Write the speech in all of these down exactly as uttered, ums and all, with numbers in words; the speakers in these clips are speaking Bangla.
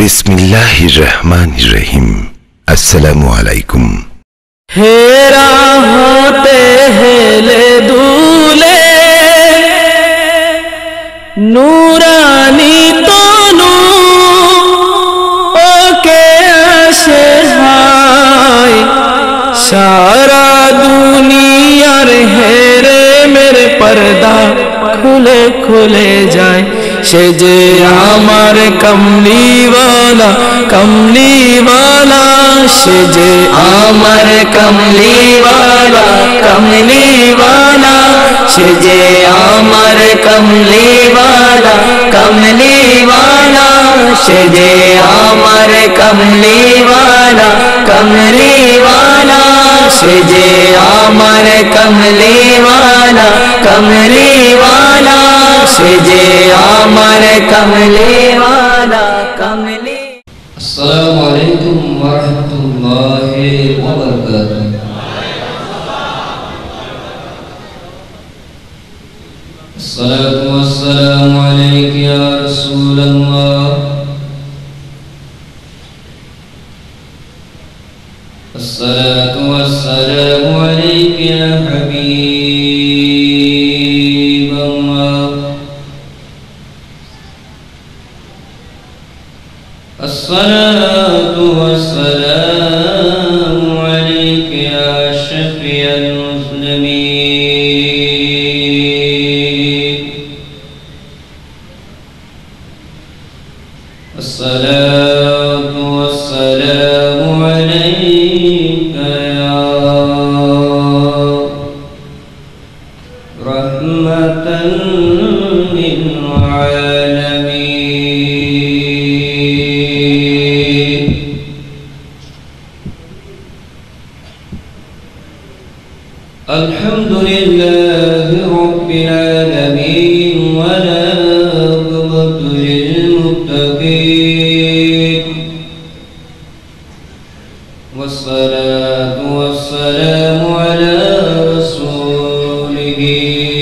बिस्मिल्लाहिर रहमानिर रहीम। अस्सलामु अलैकुम। हेरा होते हेले दूले नूरानी तनु ओके आशे हाय सारा दुनियार हेरे मेरे पर्दा खुले खुले जाए से जे आमार कमली वाला कमली वाला से जे आमार कमली वाला कमली वाला से जे आमार कमली वाला कमली वाला से जे आमार कमली वाला कमली वाला से जे आमार कमली वाला कमली वाला से जे आमार कमली वाला कमली। अस्सलामु अलैकुम वरहमतुल्लाहि वबरकातुहू। अस्सलातु वस्सलामु अलैका या रसूलल्लाह। अस्सलातु वस्सलामु अलैका या हबीबल्लाह। अस्सलातु वस्सलामु अलैका या शफीअल मुस्लिमीन। अस्सलातु वस्सलामु अलैका या रहमतन लिल आलमीन। अल्हम्दुलिल्लाहि रब्बिल आलमीन वला आक़िबतु लिल मुत्तक़ीन वस्सलातु वस्सलामु अला रसूलिही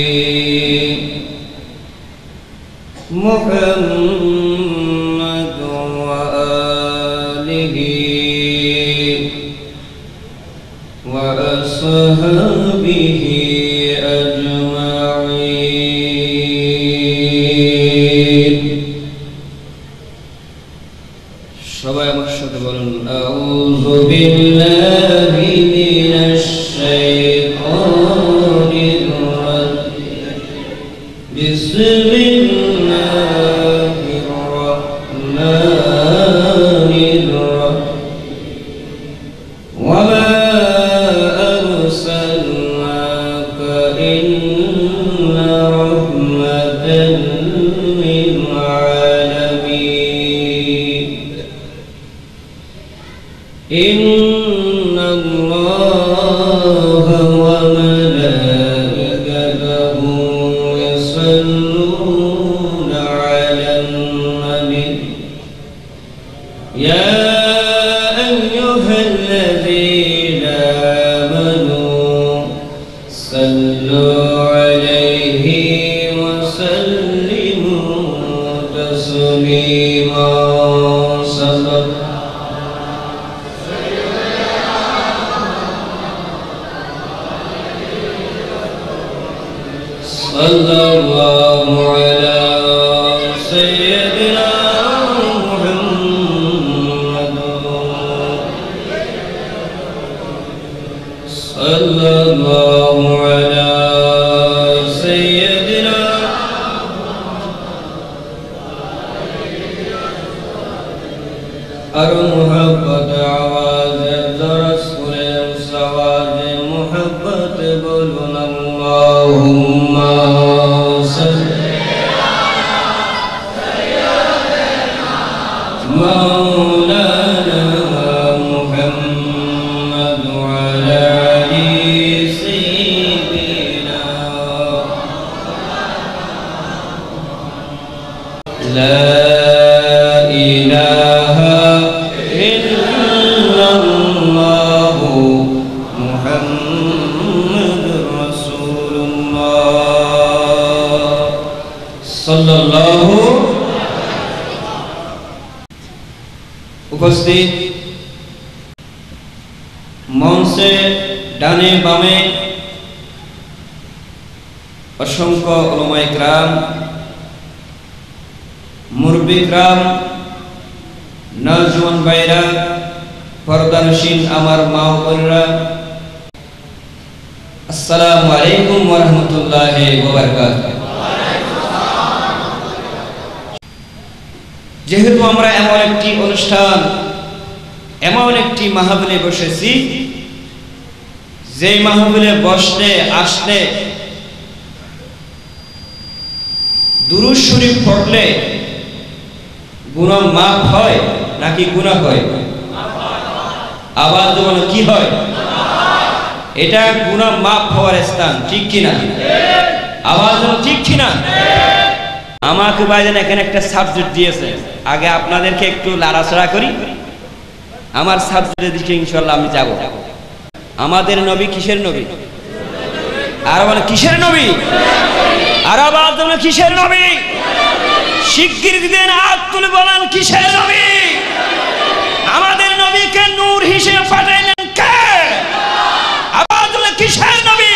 मुहम्मद व आलिही व अस्हाबिही अजमाईन। সবাই আমার সাথে বলুন আউযু বিল্লাহি মিনাশ শাইতানির রাজিম। বিসমিল্লাহির রাহমানির রাহিম। ওয়া মা আরসালনাকা ইল্লা রাহমাতাল লিল আলামিন। ইন্নাল্লাহা ওয়া মালাইকাতাহু ইউসাল্লুনা আলান নবী ইয়া আইয়ুহাল্লাযীনা আমানু সাল্লু আলাইহি ওয়া সাল্লিমু তাসলিমা। सल्लल्लाहु अला सय्यदिना मुहम्मद सल्लल्लाहु अला सय्यदिना। और मोहब्बत आवाज़ दरस करे उस आवाज़ मोहब्बत बोलूं अल्लाहुम्मा सल्ली अला सय्यदिना मौलाना मुहम्मद व अला आलि सय्यदिना। ला इलाहा इल्लल्लाहु मुहम्मदुर रसूलुल्लाह सल्लल्लाहु। উপস্থিত মঞ্চে ডানে বামে অসংখ্য উলামায়ে কেরাম, মুরব্বি কেরাম, নওজোয়ান ভাইরা, পর্দানশীন আমার মা ও বোনেরা, আসসালামু আলাইকুম ওয়া রাহমাতুল্লাহি ওয়া বারাকাতুহু। যেহেতু আমরা এমন একটি অনুষ্ঠান, এমন একটি মাহফিলে বসেছি, যে মাহফিলে বসলে আসলে দুরূদ শরীফ পড়লে গুনাহ মাফ হয় নাকি গুনাহ হয়? আবার বলো কি হয়? এটা গুনাহ মাফ হওয়ার স্থান, ঠিক কিনা? আবার ঠিক কিনা? আমাকে ভাইজান এখানে একটা সাবজেক্ট দিয়েছে, আগে আপনাদেরকে একটু লাড়াছাড়া করি, আমার সাবজেক্টের দিকে ইনশাআল্লাহ আমি যাব। আমাদের নবী কিসের নবী? আর বলে কিসের নবী? আর আবার বলে কিসের নবী? শিগগির দিন হাত তুলে বলেন কিসের নবী? আমাদের নবীকে নূর হিসেবে পাঠাইলেন কে? আবার বলে কিসের নবী?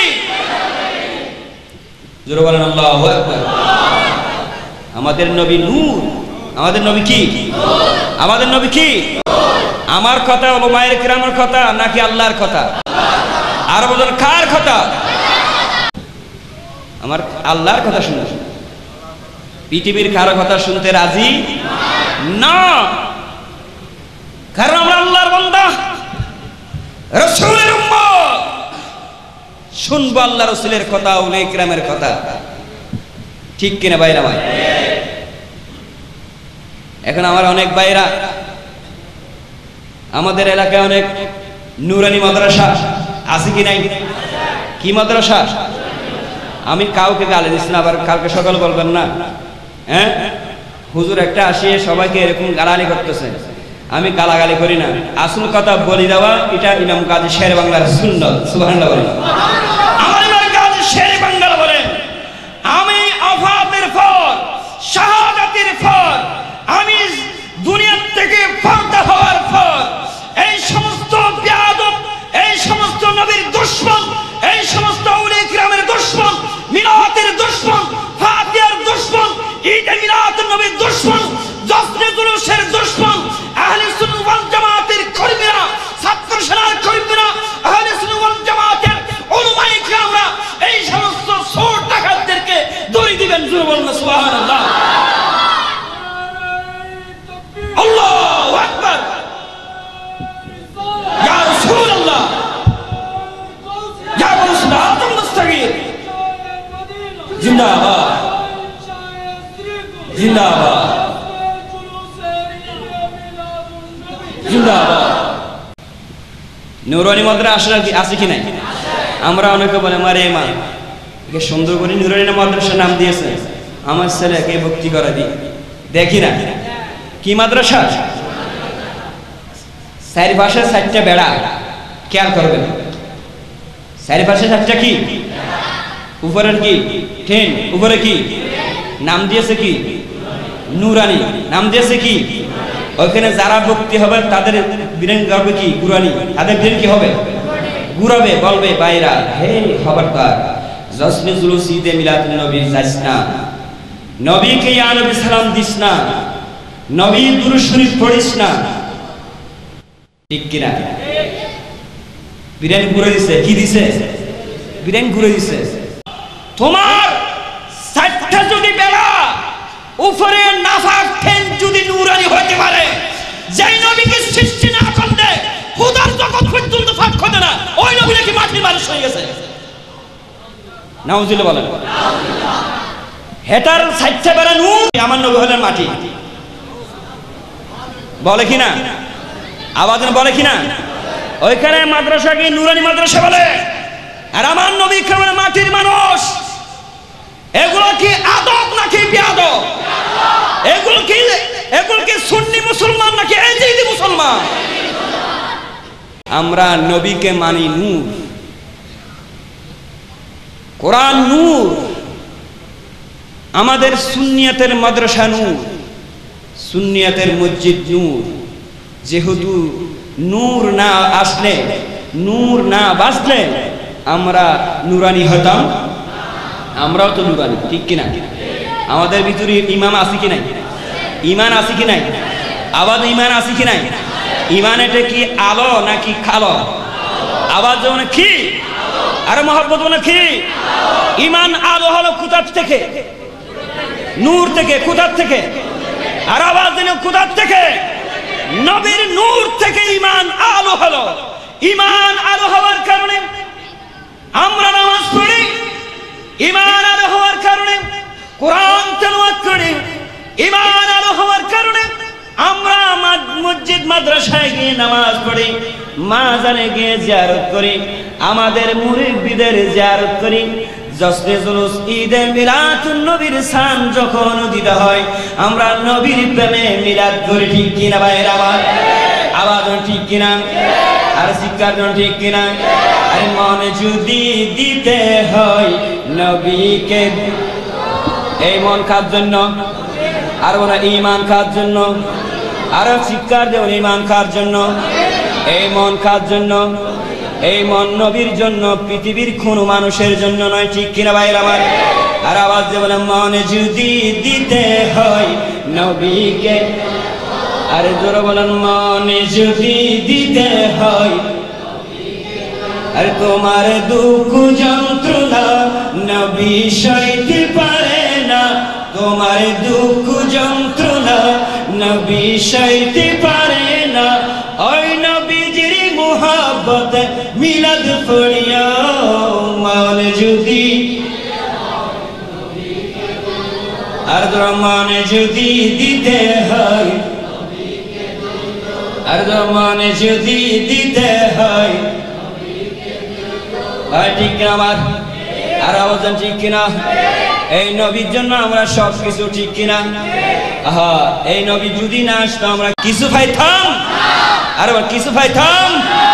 জোরে বলেন আল্লাহু আকবার। আমাদের নবী নূর। আমাদের নবী কি? আমাদের নবী কি? আমার কথা, উলামায়ে কেরামের কথা নাকি আল্লাহর কথা? আর বলেন কার কথা? আমার আল্লাহর কথা শুনে। পৃথিবীর কারো কথা শুনতে রাজি না, কারণ আমরা আল্লাহর বান্দা, রাসূলের উম্মত। শুনবো আল্লাহ রাসূলের কথা, উলামায়ে কেরামের কথা, ঠিক কিনা ভাইরা? ভাই এখন আমার অনেক ভাইরা, আমাদের এলাকায় অনেক নুরানি মাদ্রাসা আছে কি নাই? কি মাদ্রাসা? আমি কাউকে গালি দিচ্ছি না, আবার কালকে সকাল বলবেন না হ্যাঁ হুজুর একটা আসিয়ে সবাইকে এরকম গালাগালি করতেছে। আমি গালাগালি করি না, আসল কথা বলি দেওয়া, এটা ইমাম কাজী শের বাংলার সুন্নাত। সুবহানাল্লাহ বলেন। আমার ইমাম কাজী শের বাংলা বলেন, আমি আফাতের পর, শাহাদাতের পর, আমি দুনিয়া থেকে পর্দা হওয়ার পর এই সমস্ত বেয়াদব, এই সমস্ত নবীর দুশমন, এই সমস্ত আউলিয়া কিরামের দুশমন, মিলাতের দুশমন, ফাতিহার দুশমন, ঈদে মিলাদ নবীর দুশমন, জশ্নে জুলুসের দুশমন, আহলে সুন্নাত ওয়াল জামাতের কর্মীরা, ছাত্র সেনার কর্মীরা, আহলে সুন্নাত ওয়াল জামাতের উলামায়ে কিরামরা এই সমস্ত চোর ডাকাতদেরকে দড়ি দিবেন। জোরে বলুন সুবহানাল্লাহ। আল্লাহু আকবার। ইয়া রাসূলুল্লাহ, ইয়া মুসলিমাতুল মুস্তাগীর, জিন্দাবাদ জিন্দাবাদ জিন্দাবাদ। নুরানি মাদ্রাসা আছে কি নাই? আমরা অনেকে বলে মারে মা একে সুন্দর করে নুরানি মাদ্রাসার নাম দিয়েছে, আমার ছেলেকে ভক্তি করে দিই। দেখি না কি মাদ্রাসা? চারিপাশে চারটা বেড়া, খেয়াল করবেন। চারিপাশে চারটা কি? উপরের কি? ঠেন। উপরে কি নাম দিয়েছে? কি নুরানি নাম দিয়েছে? কি ওইখানে যারা ভক্তি হবে তাদের ব্রেন গাবে কি? গুরানি। তাদের ব্রেন কি হবে? গুরাবে, বলবে বাইরা হে খবরদার, জশ্নে জুলুস ঈদে মিলাদুন নবী যাস না, নবীকে ইয়া নবী সালাম দিস না, নবী দুরূদ শরীফ পড়িস না, ঠিক কিনা? ব্রেন ঘুরে দিছে। কি দিছে? ব্রেন ঘুরে দিছে। তোমার চারটা যদি বেলা উপরে নাফাক ঠেন যদি নুরানি হতে পারে, যেই নবীকে সৃষ্টি না করলে খুদার জগৎ পর্যন্ত ফাঁক হবে না, ওই নবী নাকি মাটির মানুষ হয়ে গেছে। নাউজুবিল্লাহ বলেন। হেটার চারটা বেলা নূর, আমার নবী হলেন মাটি। বলে কিনা? আওয়াজ বলে কিনা? ওইখানে মাদ্রাসাকে নুরানি মাদ্রাসা বলে, আর আমার নবী কেমন মাটির মানুষ। এগুলো কি আদব নাকি বেয়াদব? এগুলো কি এগুলো কি সুন্নি মুসলমান নাকি এজিদি মুসলমান? আমরা নবীকে মানি নূর, কোরআন নূর, আমাদের সুন্নিয়তের মাদ্রাসা নূর, সুন্নিয়তের মসজিদ নূর, যেহেতু নূর না আসলে, নূর না বাঁচলে আমরা নুরানি হতাম, আমরাও তো নুরানি, ঠিক কিনা? আমাদের ভিতরে ইমাম আছে কি নাই? ইমান আছে কি নাই? আবার ইমান আছে কি নাই? ইমান এটা কি আলো নাকি কালো? আওয়াজ মানে কি? আরে মহব্বত মানে কি? ইমান আলো হলো কোথার থেকে? নূর থেকে। কোথার থেকে? আর আওয়াজ দিলে কোথার থেকে? নবীর নূর থেকে ইমান আলো হলো। ইমান আলো হওয়ার কারণে আমরা নামাজ পড়ি, ইমান আলো হওয়ার কারণে কোরআন তেলাওয়াত করি, ইমান আলো হওয়ার কারণে আমরা মসজিদ মাদ্রাসায় গিয়ে নামাজ পড়ি, মাজারে গিয়ে জিয়ারত করি, আমাদের মুরিদদের জিয়ারত করি। জশ্নে জুলুস ঈদে মিলাদুন নবীর শান যখন উদিত হয় আমরা নবীর প্রেমে মিলাদ করি, ঠিক কিনা ভাইরা আমার? আওয়াজ ঠিক কিনা? আর শিক্ষার ঠিক কিনা? আরে মনে যদি দিতে হয় নবীকে, এই মন কার জন্য? আর বলে ঈমান কার জন্য? আর শিক্ষার দেব ঈমান কার জন্য? এই মন কার জন্য? এই মন নবীর জন্য, পৃথিবীর কোনো মানুষের জন্য নয়, ঠিক কিনা ভাইরা আমার? আর আওয়াজ দিয়ে বলে মনে যদি দিতে হয় নবীকে, আরে জোরে বলেন মনে যদি দিতে হয়, আর তোমার দুঃখ যন্ত্রণা নবী সইতে পারে না, তোমার দুঃখ যন্ত্রণা নবী সইতে পারে না, ওই নবীজির মুহাব্বত মিলাদ পড়িয়া মনে যদি, আর মনে যদি দিতে হয়, আর মনে যদি দিতে হয়, ঠিক কিনা আমার? আর আওয়াজ ঠিক কিনা? এই নবীর জন্য আমরা সব কিছু, ঠিক কিনা? হ্যাঁ, এই নবী যদি না আসতো আমরা কিছু পাইতাম? আর কিছু পাইতাম?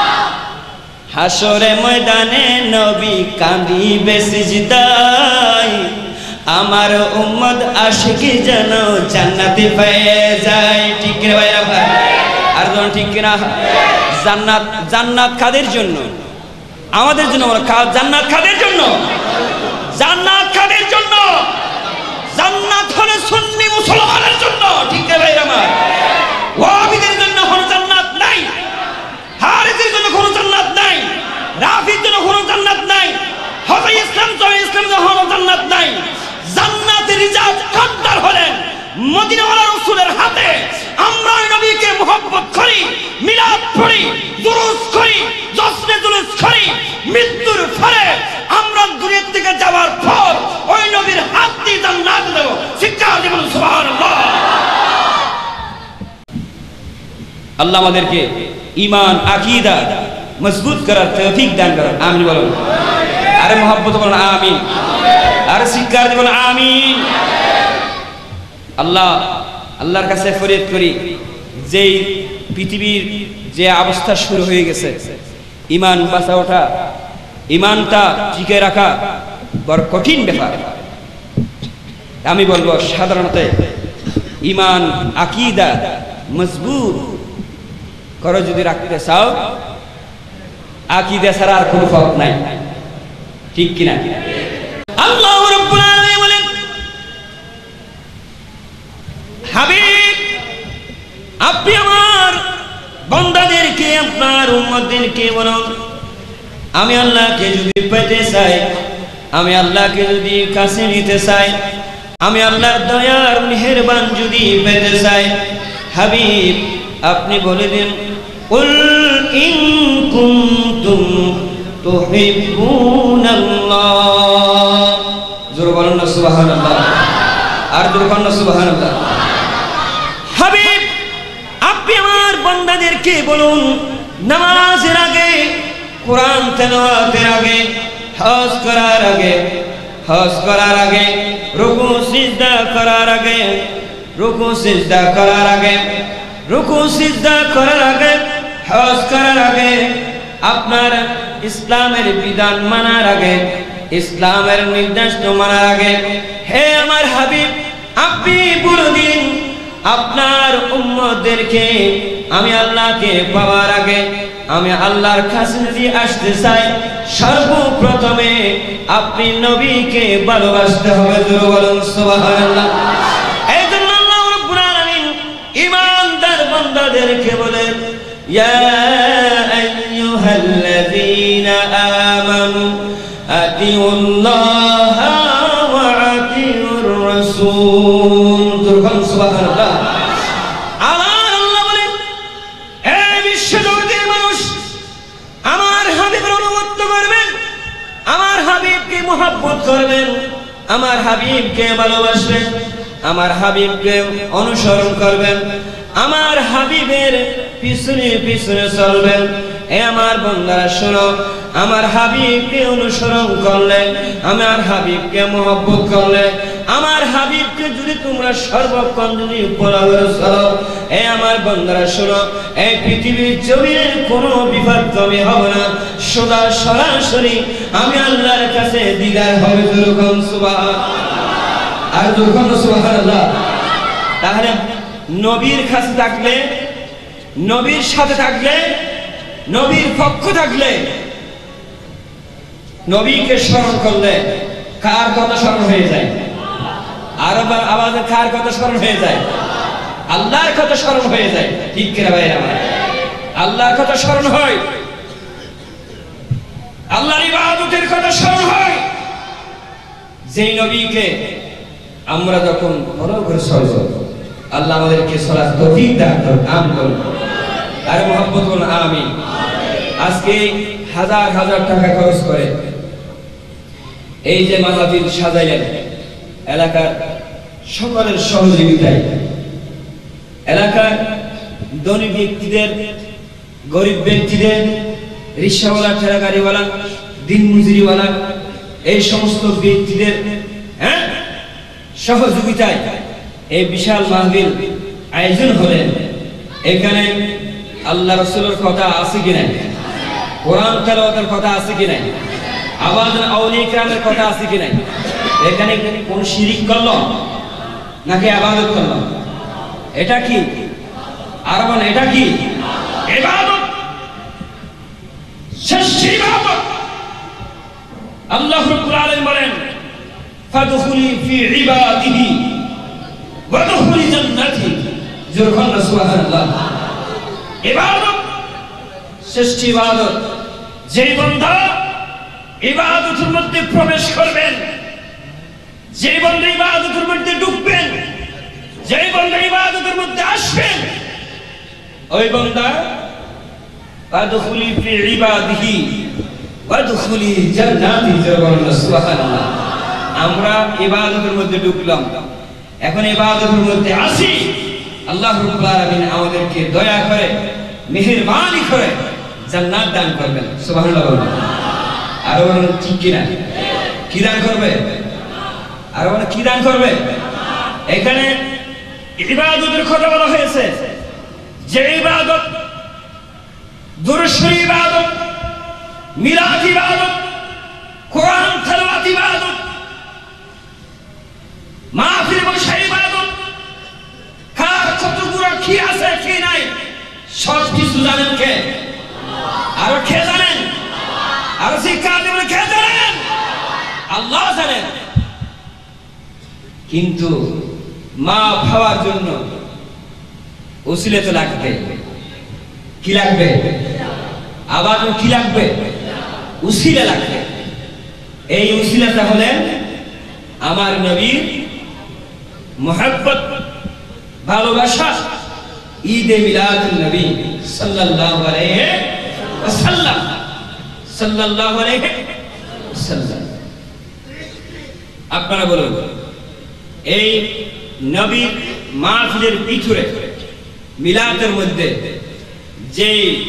হাসরে ময়দানে নবী কাঁদিবে সিজদায়, আমার উম্মত আশিকি যেন জান্নাতে পেয়ে যায়, ঠিক কিনা ভাইরা ভাই? আর ঠিক কিনা? জান্নাত, জান্নাত কাদের জন্য? আমাদের জন্য। জান্নাত কাদের জন্য? জান্নাত কাদের জন্য? জান্নাত হলো সুন্নি মুসলমানের জন্য, ঠিক আছে ভাইরা আমার? ওয়াহাবিদের জন্য কোনো জান্নাত নাই, হারিসের জন্য কোনো জান্নাত নাই, রাফির জন্য কোনো জান্নাত নাই, হযরত ইসলাম জয় ইসলাম জন্য কোনো জান্নাত নাই। জান্নাতের রিজার্ভ কাদ্দার হলেন মদিনাওয়ালা রাসূলের হাতে। আমরা ওই নবীকে মুহাব্বত করি, মিলাদ পড়ি, দুরূদ করি, জশ্নে জুলুস করি। মৃত্যুর পরে আমরা দুনিয়া থেকে যাওয়ার পর ওই নবীর হাত দিয়ে জান্নাত দেব, শিক্ষা দেব। সুবহানাল্লাহ। আল্লাহ আমাদেরকে ঈমান আকীদা মজবুত করার তৌফিক দান করুন, আমিন বলুন। আরে মুহাব্বত বলুন আমিন, আরে শিক্ষা দেব আমিন। আল্লাহ আল্লাহর কাছে ফরিয়াদ করি, যেই পৃথিবীর যে অবস্থা শুরু হয়ে গেছে, ঈমান বাঁচা ওঠা, ঈমানটা টিকে রাখা বড় কঠিন ব্যাপার। আমি বলবো সাধারণত ঈমান আকীদা মজবুত করো যদি রাখতে চাও, আকীদা ছাড়া আর কোনো পথ নাই, ঠিক কিনা? আল্লাহ রাব্বুল আলামিন বলেন, হাবিব আপনি আমার বান্দাদেরকে, আপনার উম্মতদেরকে বলুন, আমি আল্লাহকে যদি পেতে চাই, আমি আল্লাহকে যদি কাছে নিতে চাই, আমি আল্লাহর দয়ার মেহেরবান যদি পেতে চাই, হাবিব আপনি বলে দিন, কুল ইন কুনতুম তুহিব্বুনাল্লাহ। জোরে বলুন না সুবহানাল্লাহ, আর জোরে বলুন না সুবহানাল্লাহ। হাবিব আপনি আমার বান্দাদেরকে বলুন, নামাজের আগে, কোরআন তেলাওয়াতের আগে, হজ করার আগে, হজ করার আগে, রুকু সিজদা করার আগে, রুকু সিজদা করার আগে, রুকু সিজদা করার আগে, হজ করার আগে, আপনার ইসলামের বিধান মানার আগে, ইসলামের নির্দেশ মানার আগে, হে আমার হাবিব আপনি বলে দিন, আপনার উম্মতদেরকে আমি আল্লাহকে পাওয়ার আগে আমি আল্লাহর কাছে যদি আসতে চাই সর্বপ্রথমে আপনি নবীকে ভালোবাসতে হবে। জোরে বলুন সুবহানাল্লাহ। এই জন্য আল্লাহ রাব্বুল আলামিন ঈমানদার বান্দাদেরকে বলেন ইয়া আইয়ুহাল্লাযীনা আমানু আতিউল্লাহা ওয়া আতিউর রাসূল। জোরে বলুন সুবহানাল্লাহ। মোহাব্বত করবেন, আমার হাবিবকে ভালোবাসবেন, আমার হাবিবকে অনুসরণ করবেন, আমার হাবিবের পিছনে পিছনে চলবেন। এ আমার বান্দারা শোনো, আমার হাবিবকে অনুসরণ করলে, আমার হাবিবকে মোহাব্বত করলে, আমার হাবিবকে যদি তোমরা সর্বক্ষণ যদি উপলব্ধ করো, এ আমার বান্দারা শোনো, এই পৃথিবীর জমিনে কোনো বিপদ কমে হবে না, সদা সরাসরি আমি আল্লাহর কাছে দিদার হবে। যখন সুবহানাল্লাহ আর যখন সুবহানাল্লাহ। তাহলে নবীর কাছে থাকলে, নবীর সাথে থাকলে, নবীর পক্ষ থাকলে, নবীকে স্মরণ করলে কার কথা স্মরণ হয়ে যায়? আর আবার কার কথা স্মরণ হয়ে যায়? আল্লাহর কথা স্মরণ হয়ে যায়। ঠিক কিনা ভাইরা আমার? আল্লাহর কথা স্মরণ হয়, আল্লাহর ইবাদতের কথা স্মরণ হয়। যেই নবীকে আমরা যখন ফলো করে চলব, আল্লাহ আমাদেরকে চলার তৌফিক দান করুন। আমিন বলুন আর মুহাব্বত বলুন আমিন। আজকে হাজার হাজার টাকা খরচ করে এই যে মাহফিল সাজাইলেন, এলাকার সকলের সহযোগিতায়, এলাকার ধনী ব্যক্তিদের, গরিব ব্যক্তিদের, রিক্সাওয়ালা, ঠেলা গাড়িওয়ালা, দিন মজুরিওয়ালা, এই সমস্ত ব্যক্তিদের হ্যাঁ সহযোগিতায় এই বিশাল মাহফিল আয়োজন হলেন। এখানে আল্লাহ রাসূলের কথা আছে কি নাই? কোরআন তেলাওয়াতের কথা আছে কি নাই? আওয়াজ আউলিয়া কিরামের কথা আছে কি নাই? এখানে কোন শিরিক করলো নাকি ইবাদত করলো? এটা কি? আর বলেন এটা কি? ইবাদত, শ্রেষ্ঠ ইবাদত। আল্লাহ রাব্বুল আলামিন বলেন ফাদখুলি ফি ইবাদিহি ওয়াদখুলি জান্নাতি। যখন সুবহানাল্লাহ। ইবাদত শ্রেষ্ঠ ইবাদত। যেই বান্দা ইবাদতের মধ্যে প্রবেশ করবেন, যেই বান্দা ইবাদতের মধ্যে ঢুকবেন, যেই বান্দা ইবাদতের মধ্যে আসবেন, ওই বান্দা ফাদখুলি ফি ইবাদিহি ওয়াদখুলি জান্নাতি। সুবহানাল্লাহ। আমরা ইবাদতের মধ্যে ঢুকলাম, এখন ইবাদতের মধ্যে আসি। আল্লাহ রাব্বুল আলামিন আমাদেরকে দয়া করে, মেহেরবানি করে জান্নাত দান করবেন। সুবহানাল্লাহ বলুন। আর বলেন ঠিক কিনা? কি দান করবে? আর বলেন কি দান করবে? এখানে ইবাদতের কথা বলা হয়েছে, যে ইবাদত দুরূদ শরীফ ইবাদত, মিলাদ ইবাদত, কোরআন তেলাওয়াত ইবাদত, মাহফিল বসা ইবাদত, কার কতগুলো কি আছে কি নাই সব কিছু জানেন কে? আর কে জানেন? আর শিক্ষা দেবেন কে জানেন? আল্লাহ জানেন। কিন্তু মা পাওয়ার জন্য ওসিলা তো লাগবে। কি লাগবে? আবার কি লাগবে? উসিলা লাগবে। এই উসিলাটা হলেন আমার নবীর মুহাব্বত, ভালোবাসা, ঈদে মিলাদুন নবী সাল্লাল্লাহু আলাইহি ওয়াসাল্লাম। সাল্লাল্লাহু আলাইহি ওয়াসাল্লাম। আপনারা বলুন, এই নবীর মাহফিলের ভিতরে মিলাদের মধ্যে যে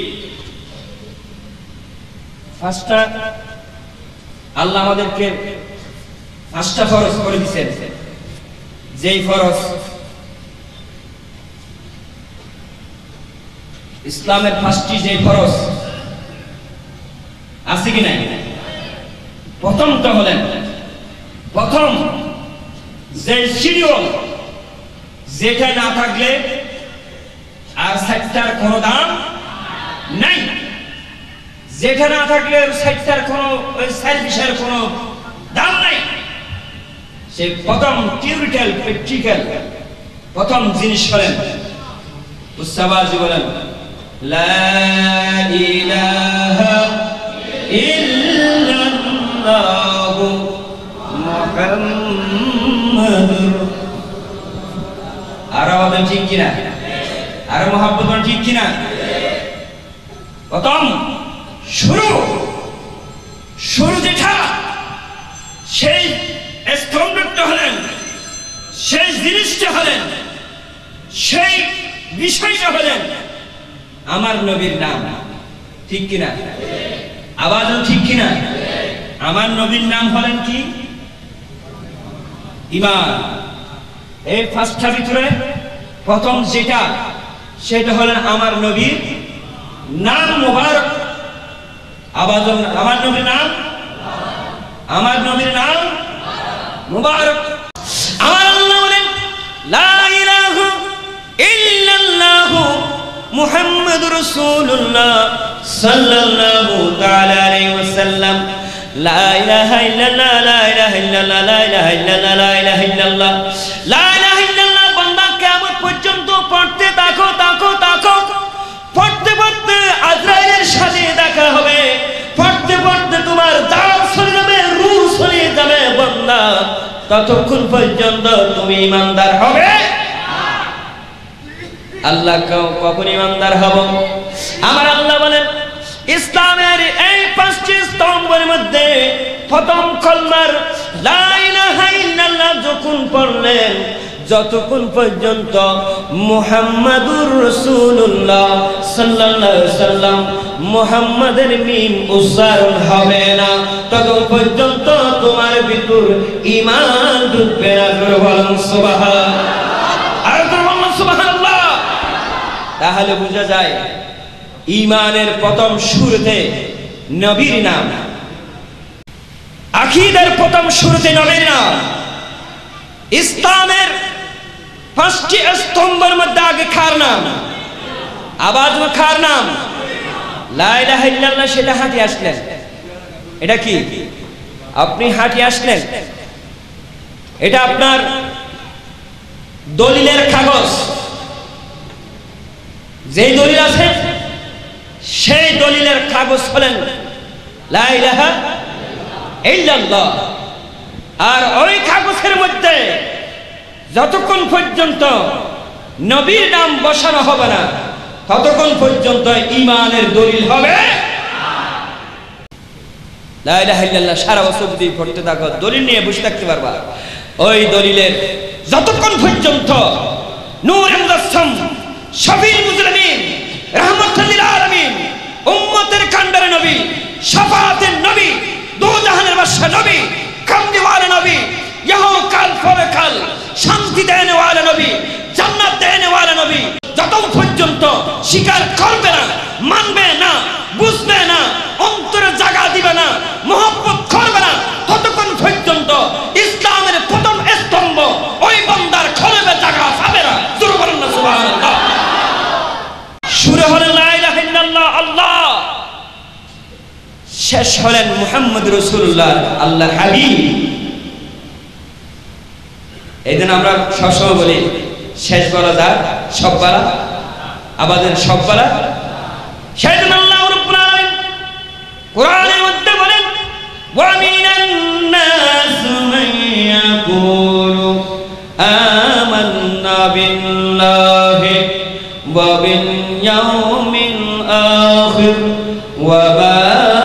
পাঁচটা আল্লাহ আমাদেরকে পাঁচটা ফরজ করে দিয়েছেন, যেই ফরজ ইসলামের পাঁচটি যে ফরজ আছে কি নাই? প্রথমটা হলেন, প্রথম যে শিডিউল, যেটা না থাকলে আর সাইটটার কোনো দাম নাই, যেটা না থাকলে সাইটটার কোনো ওই সার্ভিসের কোনো দাম নাই। সে প্রথম থিওরিক্যাল প্র্যাকটিক্যাল প্রথম জিনিস হলেন উচ্চাবাজি বলেন লা ইলাহা ইল্লাল্লাহু মুহাম্মাদুর। আর আমাদের ঠিক কিনা? আর মোহাম্মদ ঠিক কিনা? প্রথম শুরু শুরু যেটা সেই স্তম্ভটা হলেন, সেই জিনিসটা হলেন, সেই বিষয়টা হলেন আমার নবীর নাম। ঠিক কিনা? আওয়াজও ঠিক কিনা? আমার নবীর নাম হলেন কি? ঈমান। এই পাঁচটা ভিতরে প্রথম যেটা সেটা হলেন আমার নবীর নাম মুবারক। আওয়াজ, আমার নবীর নাম, আমার নবীর নাম মুবারক। আমার আল্লাহ বলেন লা ইলাহা ইল্লাল্লাহু মুহাম্মাদুর রাসূলুল্লাহ সাল্লাল্লাহু তাআলা আলাইহি ওয়াসাল্লাম। লা ইলাহা ইল্লাল্লাহ, লা ইলাহা ইল্লাল্লাহ, লা ইলাহা ইল্লাল্লাহ, লা ইলাহা ইল্লাল্লাহ, লা ইলাহা ইল্লাল্লাহ। বান্দা কিয়ামত পর্যন্ত পড়তে থাকো থাকো থাকো, পড়তে পড়তে আজরাইলের সাথে দেখা হবে, পড়তে পড়তে তোমার জান চলে যাবে, রূহ চলে যাবে। বান্দা ততক্ষণ পর্যন্ত তুমি ঈমানদার হবে। আল্লাহ কখন ঈমানদার হব? আমার আল্লাহ বলেন ইসলামের এই পাঁচটি স্তম্ভের মধ্যে প্রথম কলমার লা ইলাহা ইল্লাল্লাহ যখন পড়লেন, যতক্ষণ পর্যন্ত মুহাম্মাদুর রাসূলুল্লাহ সাল্লাল্লাহু আলাইহি ওয়াসাল্লাম মুহাম্মাদের মিম উচ্চারণ হবে না, ততক্ষণ পর্যন্ত তোমার ভিতর ঈমান ঢুকবে না। বলুন সুবহানাল্লাহ, আর বলুন সুবহানাল্লাহ। তাহলে বোঝা যায় ঈমানের প্রথম শুরুতে নবীর নাম, আকীদার প্রথম শুরুতে নবীর নাম। ইসলামের পাঁচটি স্তম্ভের মধ্যে আগে কার নাম? আওয়াজ মে কার নাম? লা ইলাহা ইল্লাল্লাহ। সেটা হাঁটি আসলেন, এটা কি? আপনি হাঁটি আসলেন, এটা আপনার দলিলের কাগজ। যেই দলিল আছে সেই দলিলের কাগজ হলেন লা ইলাহা ইল্লাল্লাহ। আর ওই কাগজের মধ্যে যতক্ষণ পর্যন্ত নবীর নাম বসানো হবে না, ততক্ষণ পর্যন্ত ঈমানের দলিল হবে লা ইলাহা ইল্লাল্লাহ। সারা বছর যদি পড়তে থাকো, দলিল নিয়ে বসে থাকতে পারবা। ওই দলিলের যতক্ষণ পর্যন্ত নূরে মুজাসসাম শফিউল মুজরিমিন রাহমাতুল লিল আলামিন উম্মতের কান্ডারে নবী, শাফাআতের নবী, দোজাহানের বাদশা নবী, কামলি ওয়ালা নবী, ইহকাল পরকাল শান্তি দেনে ওয়ালা নবী, জান্নাত দেনে ওয়ালা নবী, যতক্ষণ পর্যন্ত স্বীকার করবে না, মানবে না, বুঝবে না, অন্তরে জায়গা দিবে না, মহব্বত করবে না, ততক্ষণ পর্যন্ত ইসলামের প্রথম স্তম্ভ ওই বান্দার কলবে জায়গা পাবে না। জোরে বলেন না সুবহানাল্লাহ। শুরু হলো লা ইলাহা ইল্লাল্লাহ আল্লাহ, শেষ হলেন মুহাম্মদ রাসূলুল্লাহ আল্লাহর হাবিব। এইদিন আমরা সবসময় বলি শেষ বলা যায় সব বলা, আমাদের সব বলা। সেদিন আল্লাহ রাব্বুল আলামিন কোরআনের মধ্যে বলেন ওয়া মিনান নাস মান ইয়াকুলু আমান্না বিল্লাহি ওয়া বিল ইয়াউমিল আখির ওয়া মা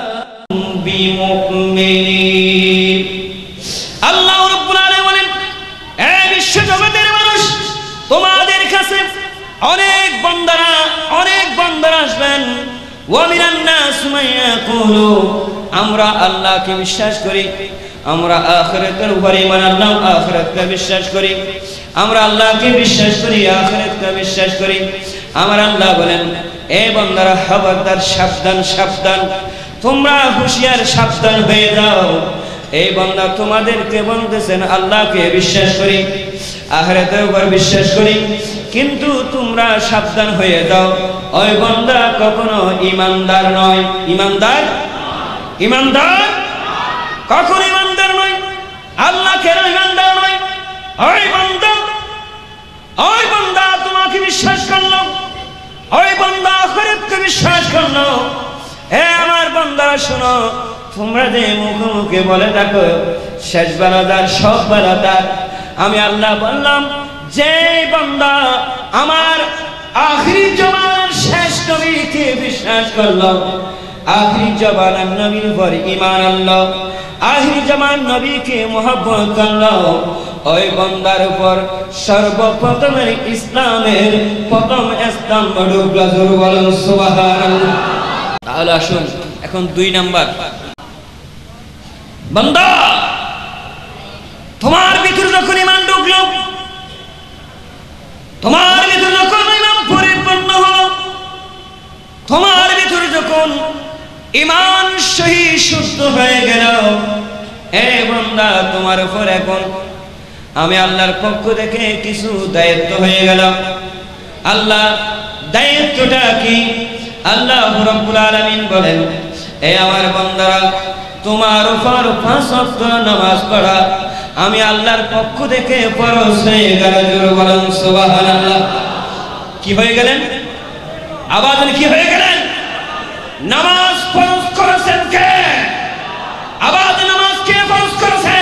বিমুমিনিন। আল্লাহ রাব্বুল আলামিন বলেন এই বিশ্ব জগতের মানুষ, তোমাদের কাছে অনেক বান্দারা অনেক বান্দারা আসবেন। ওয়া মিনান নাস মান ইয়াকুলু, আমরা আল্লাহকে বিশ্বাস করি, আমরা আখিরাতের উপরে ঈমান আনলাম, আখিরাতকে বিশ্বাস করি, আমরা আল্লাহকে বিশ্বাস করি, আখিরাতকে বিশ্বাস করি। আমার আল্লাহ বলেন এ বান্দারা খবরদার, সাবধান সাবধান, তোমরা হুঁশিয়ার সাবধান হয়ে যাও। এই বান্দা তোমাদেরকে বলতেছেন আল্লাহকে বিশ্বাস করি, আখিরাতের উপর বিশ্বাস করি, কিন্তু তোমরা সাবধান হয়ে যাও, ওই বান্দা কখনো ঈমানদার নয়। ঈমানদার ঈমানদার কখনো ঈমানদার নয়, আল্লাহকে ঈমানদার নয়। ওই বান্দা ওই বান্দা তোমাকে বিশ্বাস করলো, ওই বান্দা আখিরাতকে বিশ্বাস করলো। এ আমার বান্দা শোনো, তোমরা যে মুখে মুখে বলে থাকো শেষ বেলাদার সব বেলাদার, আমি আল্লাহ বললাম যে বান্দা আমার আখিরি জবান শেষ নবীকে বিশ্বাস করলো, আখিরি জবান নবীর উপর ঈমান আনলো, আখিরি জবান নবীকে মুহাব্বত করলো, ওই বান্দার উপর সর্বপ্রথমের ইসলামের প্রথম স্তম্ভ ঢুকলো। জোরে বলুন সুবহানাল্লাহ। তাহলে আসুন এখন দুই নাম্বার, বান্দা তোমার ভিতরে যখন ঈমান ঢুকলো, তোমার ভিতরে যখন ঈমান পরিপূর্ণ হলো, তোমার ভিতরে যখন ঈমান সহি শুদ্ধ হয়ে গেল, এ বান্দা তোমার উপর এখন আমি আল্লাহর পক্ষ থেকে কিছু দায়িত্ব হয়ে গেল। আল্লাহ দায়িত্বটা কি? আল্লাহ রাব্বুল আলামিন বলেন, এ আমার বান্দারা, তোমার উপর পাঁচ ওয়াক্ত নামাজ পড়া আমি আল্লাহর পক্ষ থেকে ফরজ হয়ে গেল। জোরে বলুন সুবহানাল্লাহ। কি হয়ে গেলেন? আওয়াজ কি হয়ে গেলেন? নামাজ ফরজ করেছেন কে? আওয়াজ নামাজ কে ফরজ করেছেন?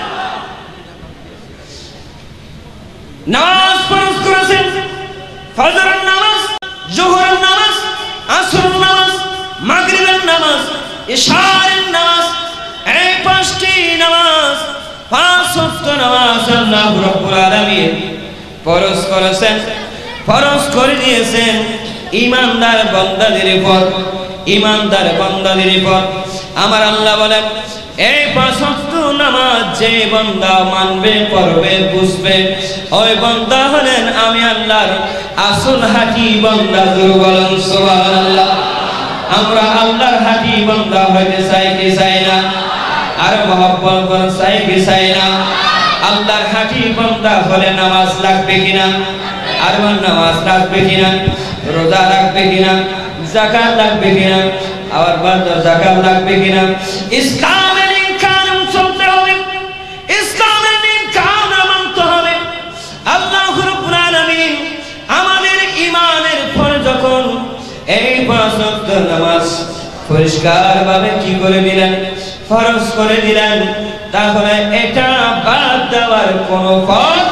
নামাজ ফরজ করেছেন ফজরের নামাজ, জোহরের নামাজ, আসরের নামাজ, মাগরিবের নামাজ, ইশারের নামাজ, এই পাঁচটি নামাজ, পাঁচ ওয়াক্ত নামাজ আল্লাহ রাব্বুল আলামিন ফরজ করেছেন, ফরজ করে দিয়েছেন ঈমানদার বান্দাদের উপর, ঈমানদার বান্দাদের উপর। আমার আল্লাহ বলেন, এই পাঁচ ওয়াক্ত নামাজ যে বান্দা মানবে, পড়বে, বুঝবে, ওই বান্দা হলেন আমি আল্লাহর আসল হাকি বান্দা। জোরে বলুন সুবহানাল্লাহ। আমরা আল্লাহর হাকি বান্দা হইতে চাই কি চাই না? আর মহব্বত করে চাই কি চাই না? আল্লাহর হাকি বান্দা হলে নামাজ লাগবে কিনা? আর নামাজ লাগবে কিনা? রোজা রাখবে কিনা? যাকাত লাগবে কিনা? আবার বান্দা যাকাত লাগবে কিনা? ইসলামের কানুন চলতে হবে, ইসলামের কানুন মানতে হবে। আল্লাহ রাব্বুল আলামিন আমাদের ঈমানের পর যখন এই পাঁচ ওয়াক্ত নামাজ পরিষ্কার ভাবে কি করে দিলেন? ফরজ করে দিলেন, তাহলে এটা বাদ দেওয়ার কোন পথ,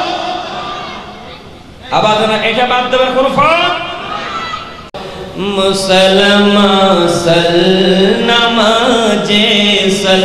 আবার না এটা বাদ দেওয়ার কোন পথ? মুসলমান সাল নামাজে সাল,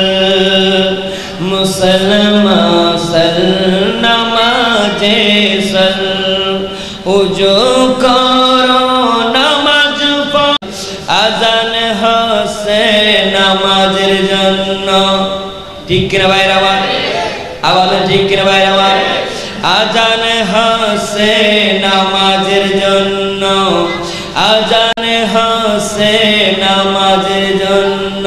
মুসলমান সাল নামাজে সাল, উজু করো নামাজ পড়, আজান হসে নামাজের জন্য। ঠিক কিনা ভাইরা? আবার আবার ঠিক কিনা ভাইরা? আবার আজান হসে নামাজের জন্য, আজান হসে নামাজের জন্য,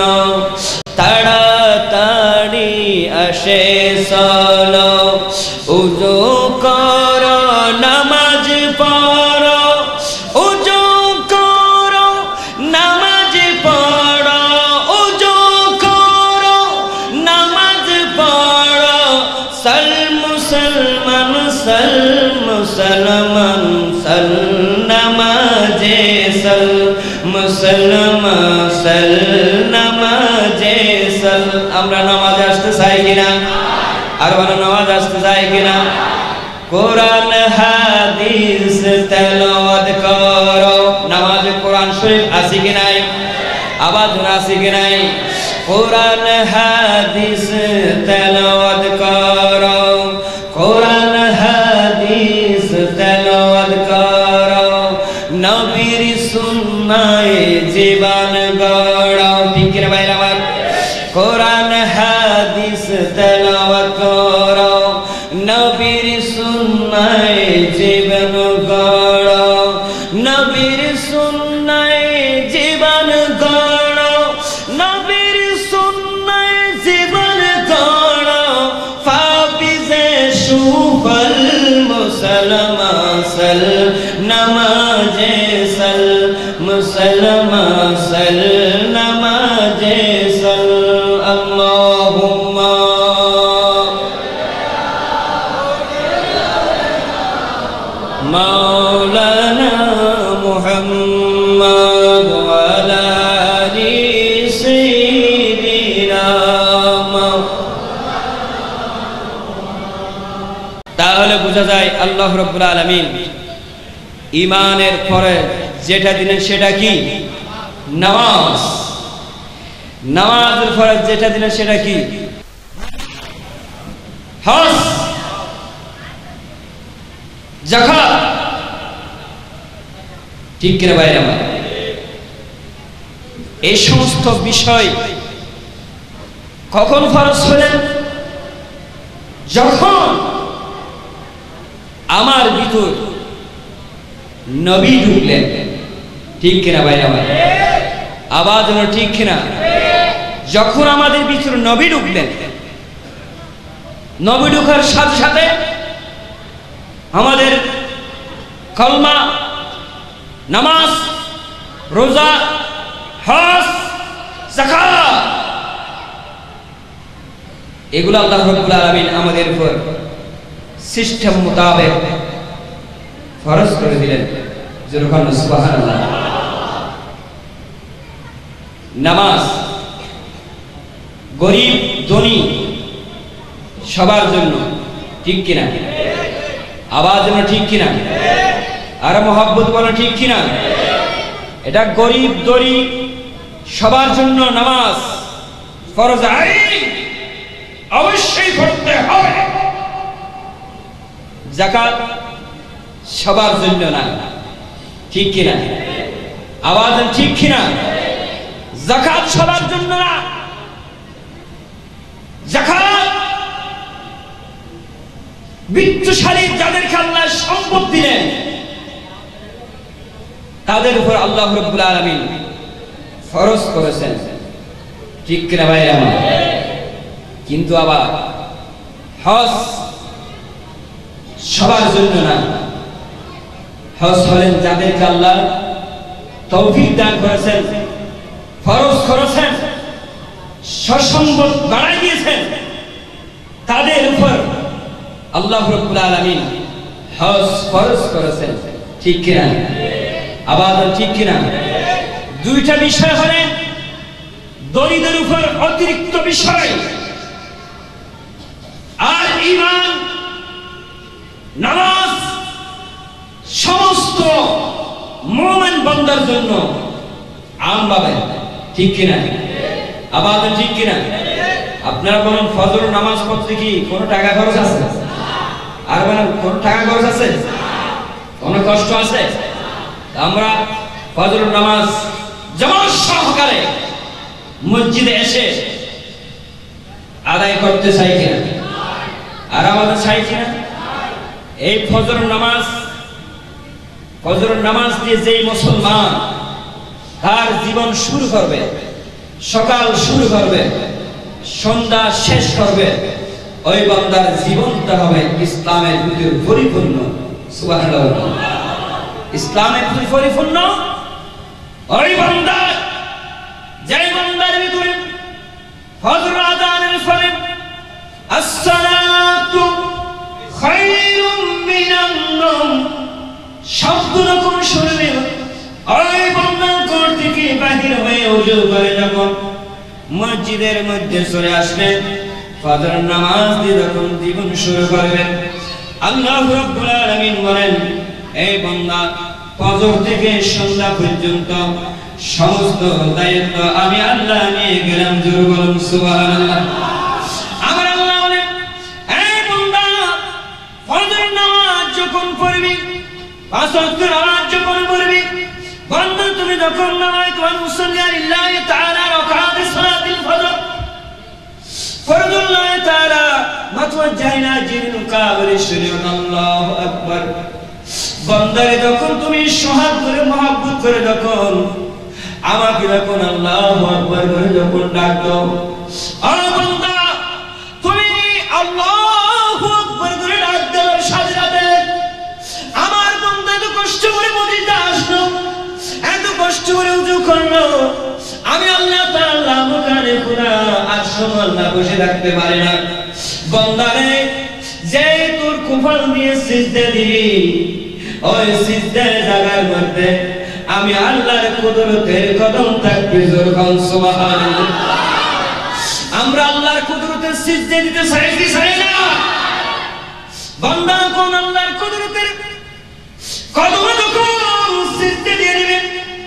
তাড়াতাড়ি আসে চলো, উজু করো নামাজ পড়ো, উজু করো নামাজ পড়ো, উজু করো নামাজ পড়ো। সাল মুসলমান সাল, মুসলমান সাল নামাজে সাল, মুসলমান সাল নামাজে সাল। আমরা নামাজে আসতে চাই কিনা? আর বলো নামাজ আসতে চাই কিনা? কোরআন হাদিস তেলাওয়াত করো। নামাজে কোরআন শরীফ আছে কি নাই? আওয়াজ আছে কি নাই? কোরআন হাদিস তেলাওয়াত করো, কোরআন হাদিস তেলাওয়াত করো, নবীর সুন্নায় জীবন গড়াও। ঠিক কিনা ভাইরা আমার? কোরআন হাদিস তেলাওয়াত করো, নবীর সুন্নায় জীবন গড়ো, নবীর সুন্নায় জীবন গড়ো, নবীর সুন্নায় জীবন सलमा सल्लमा जैसल अल्लाहुम्मा मौलाना मुहम्मद वाला তাহলে বোঝা যায় আল্লাহ রাব্বুল আলামিন ঈমানের পরে যেটা দিলেন সেটা কি নামাজ নামাজের পরে যেটা দিলেন সেটা কি হজ যাকাত ঠিক কিনা ভাইরা আমার এই সমস্ত বিষয় কখন ফরজ হলেন যখন আমার ভিতর নবী ঢুকলেন ঠিক কিনা ভাইরা ভাই আওয়াজ হলো ঠিক কিনা যখন আমাদের ভিতর নবী ঢুকলেন নবী ঢোকার সাথে সাথে আমাদের কলমা নামাজ রোজা হজ যাকাত এগুলো আল্লাহ রাব্বুল আলামিন আমাদের উপর সিস্টেম মোতাবেক ফরজ করে দিলেন যেরকম সুবহানাল্লাহ নামাজ গরিব ধনী সবার জন্য ঠিক কিনা আওয়াজ হলো ঠিক কিনা আর মোহাব্বত বলো ঠিক কিনা এটা গরিব ধনী সবার জন্য নামাজ ফরজ আইন অবশ্যই পড়তে হবে যাকাত সবার জন্য না ঠিক কিনা আওয়াজ ঠিক কিনা যাকাত সবার জন্য না যাকাত বিত্তশালী যাদেরকে আল্লাহ সম্পদ দিলেন তাদের উপর আল্লাহ রাব্বুল আলামিন ফরজ করেছেন ঠিক কিনা ভাই আমার কিন্তু আবার হজ সবার জন্য না হজ হলেন যাদেরকে আল্লাহ তৌফিক দান করেছেন ফরজ করেছেন সসম্পদ বাড়াই দিয়েছেন তাদের উপর আল্লাহ রাব্বুল আলামিন হজ ফরজ করেছেন ঠিক কিনা আবার ঠিক কিনা দুইটা বিষয় হলেন দরিদ্রের উপর অতিরিক্ত বিষয় আর ঈমান নামাজ সমস্ত মুমিন বান্দার জন্য আমভাবে ঠিক কিনা আবার ঠিক কিনা আপনারা বলেন ফজর নামাজ পড়তে কি কোনো টাকা খরচ আছে আর বলেন কোনো টাকা খরচ আছে কোনো কষ্ট আছে আমরা ফজর নামাজ জামাত সহকারে মসজিদে এসে আদায় করতে চাই কিনা আর আমাদের চাই কিনা এই ফজর নামাজ ফজর নামাজ দিয়ে যেই মুসলমান তার জীবন শুরু করবে সকাল শুরু করবে সন্ধ্যা শেষ করবে ওই বান্দার জীবনটা হবে ইসলামের ভিতর পরিপূর্ণ সুবহানাল্লাহ ইসলামের ভিতর পরিপূর্ণ ওই বান্দা যেই বান্দার ভিতরে ফজর আযানের ফলে আসসালাতু খায়রুম মিনান নাওম শব্দ যখন শুনবে ওই বান্দা ঘর থেকে বাহির হয়ে ওযু করে যখন মসজিদের মধ্যে চলে আসবে ফজর নামাজ দিয়ে যখন জীবন শুরু করবে আল্লাহ রাব্বুল আলামিন বলেন এই বান্দা ফজর থেকে সন্ধ্যা পর্যন্ত সমস্ত দায়িত্ব আমি আল্লাহ নিয়ে গেলাম জোরে বলুন সুবহানাল্লাহ আমার আল্লাহ বলেন এই বান্দা ফজর নামাজ যখন পড়বি পাঁচ ওয়াক্ত নামাজ যখন পড়বি বান্দা তুমি যখন নামাজ তোমার মুসল্লি লিল্লাহি তাআলা রাকাত সালাতুল ফজর ফরজুল্লাহ তাআলা মাতওয়াজ্জাইনা জিন কাবরি শরীয়ত আল্লাহু আকবার বান্দারে যখন তুমি সোহাগ করে মহব্বত করে যখন আমাকে যখন আল্লাহু আকবার করে যখন ডাক দাও আর বান্দা তুমি আল্লাহু আকবার করে ডাক দেওয়ার সাথে সাথে আমার বান্দা তো কষ্ট করে মসজিদে আসলো এত কষ্ট করে উজু করলো, আমি আল্লাহ তাআলা মুখানে খোদা আর সময় না বসে থাকতে পারি না। বান্দারে যে তোর কুফল দিয়ে সিজদা দিবি, ওই সিজদার জায়গার মধ্যে আমি আল্লাহর কুদরতের কদম থাকবে। জোর কোন সুবহানাল্লাহ। আমরা আল্লাহর কুদরতের সিজদা দিতে চাই কি চাই না? বান্দা কোন আল্লাহর কুদরতের কদমে যখন সিজদা দিয়ে দিবে,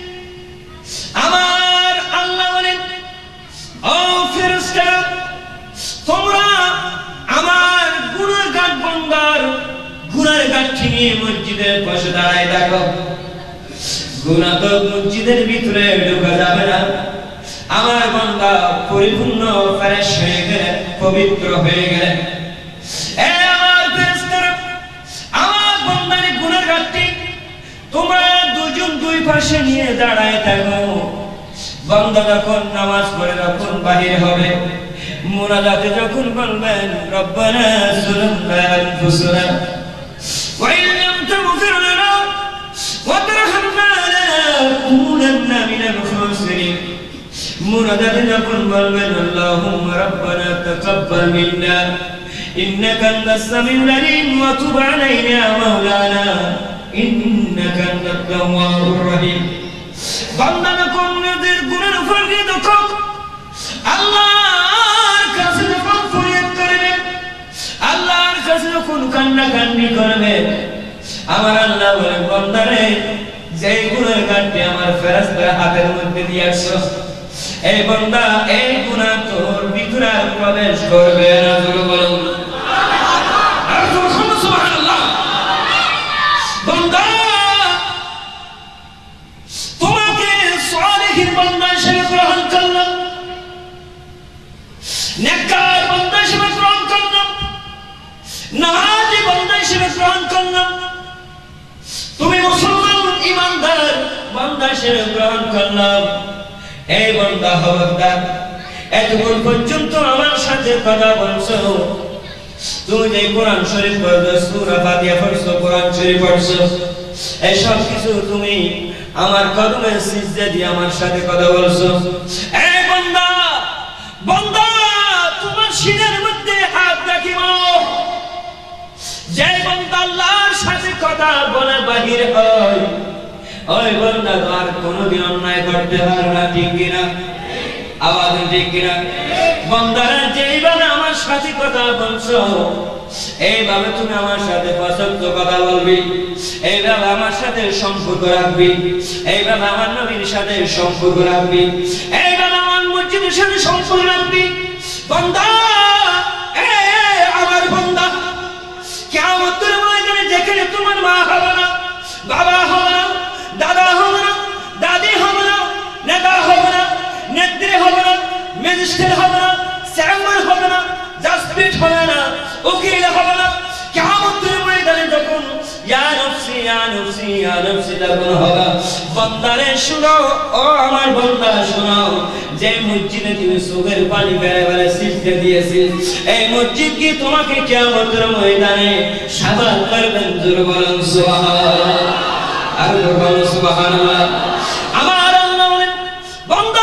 আমার আল্লাহ বলেন, ও ফেরেশতারা, তোমরা আমার গুনাহগার বান্দার গুনার গাঁঠি নিয়ে মসজিদের পাশে দাঁড়ায় থাকো। গুনাহ তো মসজিদের ভিতরে ঢোকা যাবে না। আমার বান্দা পরিপূর্ণ ফ্রেশ হয়ে গেলে, পবিত্র হয়ে গেলে, এ আমার ফেরেশতারা, আমার বান্দার গুনার গাঁঠি তোমরা দুজন দুই পাশে নিয়ে দাঁড়ায় থাকো। বান্দা যখন নামাজ পড়ে যখন বাহির হবে, মুনাজাতে যখন বলবেন, রব্বানা যালামনা আনফুসানা ওয়া ইন লাম তাগফির লানা ওয়া তারহামনা লানাকুনান্না মিনাল খাসিরিন, মুনাজাতে যখন বলবেন, আল্লাহুম্মা রাব্বানা তাকাব্বাল মিন্না ইন্নাকা আনতাস সামিউল আলিম ওয়া তুব আলাইনা মাওলানা ইন্নাকা আনতাত তাওয়াবুর রহিম। বান্দা যখন নিজের গুনাহের উপর দিয়ে যখন আল্লাহর কাছে যখন ফরিয়াদ করবে, আল্লাহর কাছে যখন কান্নাকান্নি করবে, আমার আল্লাহ বলে, বান্দারে যে গুনাহের গাঁটটি আমার ফেরেশতার হাতের মধ্যে দিয়েছো, এই বান্দা এই গুনাহ তোর ভিতরে আর প্রবেশ করবে না। জোরে বলুন সুবহানাল্লাহ। বান্দা তোমাকে সালেহীন বান্দা হিসেবে গ্রহণ করলাম, নেককার বান্দা হিসেবে গ্রহণ করলাম, নামাজি বান্দা হিসেবে গ্রহণ করলাম, তুমি মুসলমান ইমানদার বান্দা হিসেবে গ্রহণ করলাম। এই বান্দা খবরদার, এতক্ষণ পর্যন্ত আমার সাথে কথা বলছো, তুমি যে কোরআন শরীফ পড়ছো, সূরা ফাতিহা পড়ছো, কোরআন শরীফ পড়ছো, এই সব কিছু তুমি আমার কদমে সিজদা দিয়ে আমার সাথে কথা বলছো। এই বান্দা, বান্দা তোমার সিনার মধ্যে হাত রাখিব। যে বান্দা আল্লাহর সাথে কথা বলে বাহির হয়, ওই বান্দা আর কোনোদিন অন্যায় করতে পারে না। ঠিক কিনা? আওয়াজ ঠিক কিনা? বান্দারা যেইভাবে আমার সাথে কথা বলছো, এইভাবে তুমি আমার সাথে পছন্দ কথা বলবি, এইভাবে আমার সাথে সম্পর্ক রাখবি, এইভাবে আমার নবীর সাথে সম্পর্ক রাখবি, এইভাবে আমার মসজিদের সাথে সম্পর্ক রাখবি। বান্দা, এ আমার বান্দা, কিয়ামতের ময়দানে যেখানে তোমার মা হবে না, বাবা হবে না, দাদা হবে না, দাদি হবে না, নেতা হবে না, নেত্রী হবে না, ম্যাজিস্ট্রেট হবে না, চেয়ারম্যান হবে না, জাজমেন্ট হবে না, উকিল হবে না। কিয়ামতের ময়দানে যখন ইয়া নফসি ইয়া নফসি ইয়া নফসি যখন হবে, বান্দারে শুনো, ও আমার বান্দা শুনো, যে মসজিদে তুমি চোখের পানি বেড়ে বেড়ে সিজদা দিয়েছিস, এই মসজিদ কি তোমাকে কিয়ামতের ময়দানে শাফাআত করবেন? জোরে বলুন সুবহানাল্লাহ। আর বলুন সুবহানাল্লাহ। আমার আল্লাহ বলেন, বান্দা,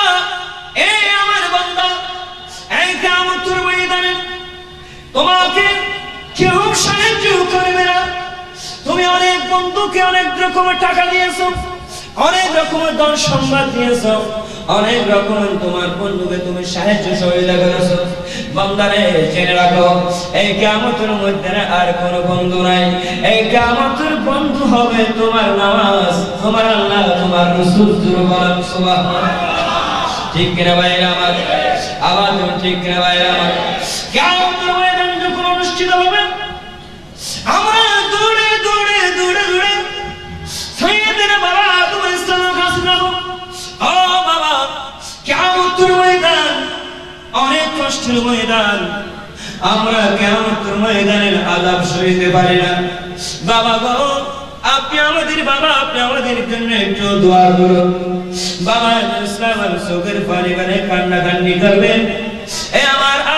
এই আমার বান্দা, এই কিয়ামতের ময়দানে তোমাকে কেউ সাহায্য করবে না। তুমি অনেক বন্ধুকে অনেক রকমের টাকা দিয়েছো, অনেক রকমের ধন সম্পদ দিয়েছো, অনেক রকমের তোমার বন্ধুকে তুমি সাহায্য সহযোগিতা করেছো। বান্দারে জেনে রাখো, এই কিয়ামতের মধ্যে আর কোনো বন্ধু নাই। এই কিয়ামতের বন্ধু হবে তোমার নামাজ, তোমার আল্লাহ, তোমার রাসূল। জোরে বলেন সুবহানাল্লাহ। ঠিক কিনা ভাইরা আমার? আওয়াজ ঠিক কিনা ভাইরা আমার? কিয়ামতের ময়দান যখন অনুষ্ঠিত হবে, আমরা দৌড়ে দৌড়ে দৌড়ে দৌড়ে সাইয়েদনা বাবা আদম আলাইহিস সালামের কাছে যাব। ও বাবা, কিয়ামতের ময়দান অনেক কষ্টের ময়দান, আমরা কিয়ামতের ময়দানের আযাব সইতে পারি না। বাবা গো, আপনি আমাদের বাবা, আপনি আমাদের জন্য একটু দোয়া করুন। বাবা ইসলামের চোখের পানি মানে কান্নাকান্নি করবেন। এ আমার আদম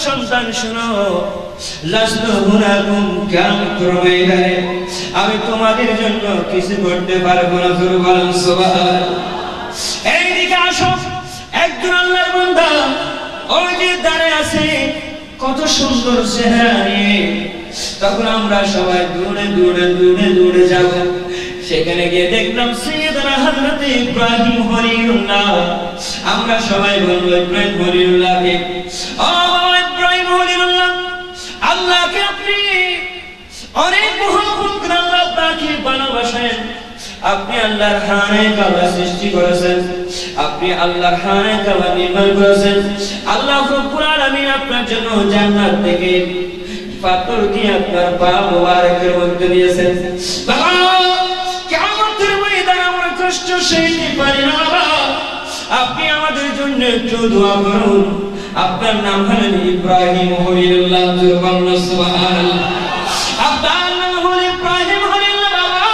সন্তান শোনো, লাস্তু হুনাকুম কিয়ামতের ময়দানে আমি তোমাদের জন্য কিছু করতে পারবো না। জোরে বলেন সুবহানাল্লাহ। এইদিকে আসো, একজন আল্লাহর বান্দা ওই যে দাঁড়িয়ে আছে কত সুন্দর চেহারা নিয়ে। তখন আমরা সবাই দৌড়ে দৌড়ে দৌড়ে দৌড়ে যাব। সেখানে গিয়ে দেখলাম সাইয়েদনা হযরত ইব্রাহিম খলিলুল্লাহ। আমরা সবাই বলবো ইব্রাহিম খলিলুল্লাহকে, ও বাবা ইব্রাহিম খলিলুল্লাহ, আল্লাহকে আপনি অনেক মহব্বত করেন, আল্লাহ আপনাকে ভালোবাসেন। আপনি আল্লাহর খানে কাবা সৃষ্টি করেছেন, আপনি আল্লাহর খানে কাবা নির্মাণ করেছেন। আল্লাহ রব্বুল আলামিন আপনার জন্য জান্নাত থেকে পাথর দিয়ে আপনার পা মোবারকের মধ্যে দিয়েছেন। বাবা কিয়ামতের ময়দানে আমরা কষ্ট সইতে পারি না, বাবা আপনি আমাদের জন্য একটু দোয়া করুন। আপনার নাম হলেন ইব্রাহিম খলিলুল্লাহ। সুবহানাল্লাহ। আপনার নাম হল ইব্রাহিম খলিলুল্লাহ। বাবা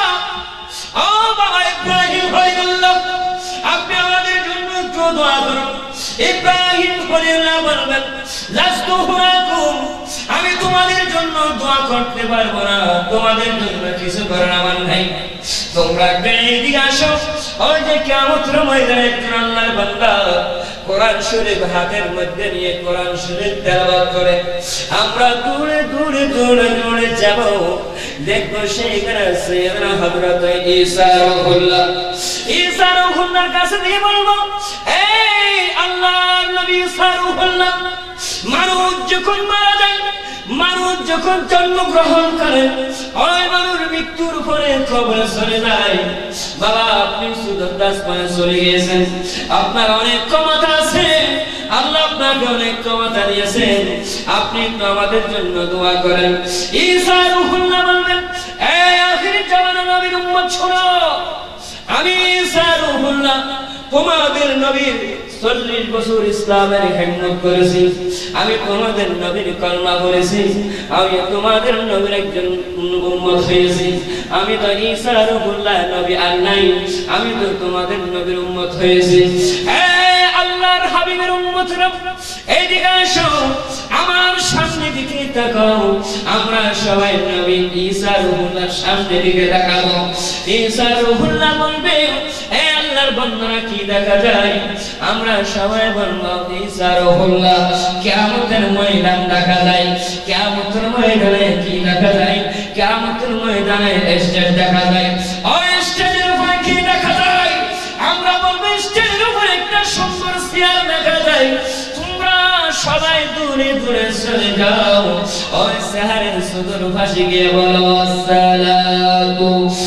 ও বাবা ইব্রাহিম খলিলুল্লাহ, আপনি আমাদের জন্য একটু দোয়া করুন। ইব্রাহিম খলিলুল্লাহ বলবেন, লাস্তু হুনাকুম, আমি তোমাদের জন্য দোয়া করতে পারবো না, তোমাদের জন্য কিছু করার আমার নাই। তোমরা এদিকে আসো। ওই যে কিয়ামতের ময়দানে একজন আল্লাহর বান্দা কোরআন শরীফ হাতের মধ্যে নিয়ে কোরআন শরীফ তেলাওয়াত করে, আমরা দূরে দূরে দূরে দূরে যাব। দেখবো সেইখানে সাইয়েদনা হযরত ঈসা রূহুল্লাহ। ঈসা রূহুল্লাহর কাছে দিয়ে বলবো, এই আল্লাহর নবী ঈসা রূহুল্লাহ, মানুষ যখন মারা যায়, মানুষ যখন জন্মগ্রহণ করে, ওই মানুষ মৃত্যুর পরে কবরে চলে যায়। বাবা আপনি শুধু আসমানে চলে গিয়েছেন, আপনার অনেক ক্ষমতা আছে, আল্লাহ আপনাকে অনেক ক্ষমতা দিয়েছেন, আপনি তো আমাদের জন্য দোয়া করেন। ঈসা রূহুল্লাহ বলবেন, এই আখির জামানার নবীর উম্মত শোনো, আমি ঈসা রূহুল্লাহ তোমাদের নবীর চল্লিশ বছর ইসলামের খেদমত করেছি, আমি তোমাদের নবীর কলমা পড়েছি, আমি তোমাদের নবীর একজন উম্মত হয়েছি। আমি তো ঈসা রূহুল্লাহ নবী আর নাই, আমি তো তোমাদের নবীর উম্মত হয়েছি। এই আল্লাহর হাবিবের উম্মতরা এইদিকে আসো, আমার সামনে দিকে তাকাও। আমরা সবাই নবী ঈসা রূহুল্লাহর সামনে দিকে তাকাবো। ঈসা রূহুল্লাহ বলবে, এই আল্লাহর বান্দারা কি দেখা যায়? আমরা সবাই বলবো ঈসা রূহুল্লাহ, কিয়ামতের ময়দান দেখা যায়। কিয়ামতের ময়দানে কি দেখা যায়? কিয়ামতের ময়দানে স্টেজ দেখা যায়। ওই স্টেজের উপরে কি দেখা যায়? আমরা বলবো স্টেজের উপরে একটা সুন্দর চেয়ার দেখা যায়। তোমরা সবাই দূরে দূরে চলে যাও, ওই চেয়ারের সুদূর পাশে গিয়ে বলো, আসসালাতু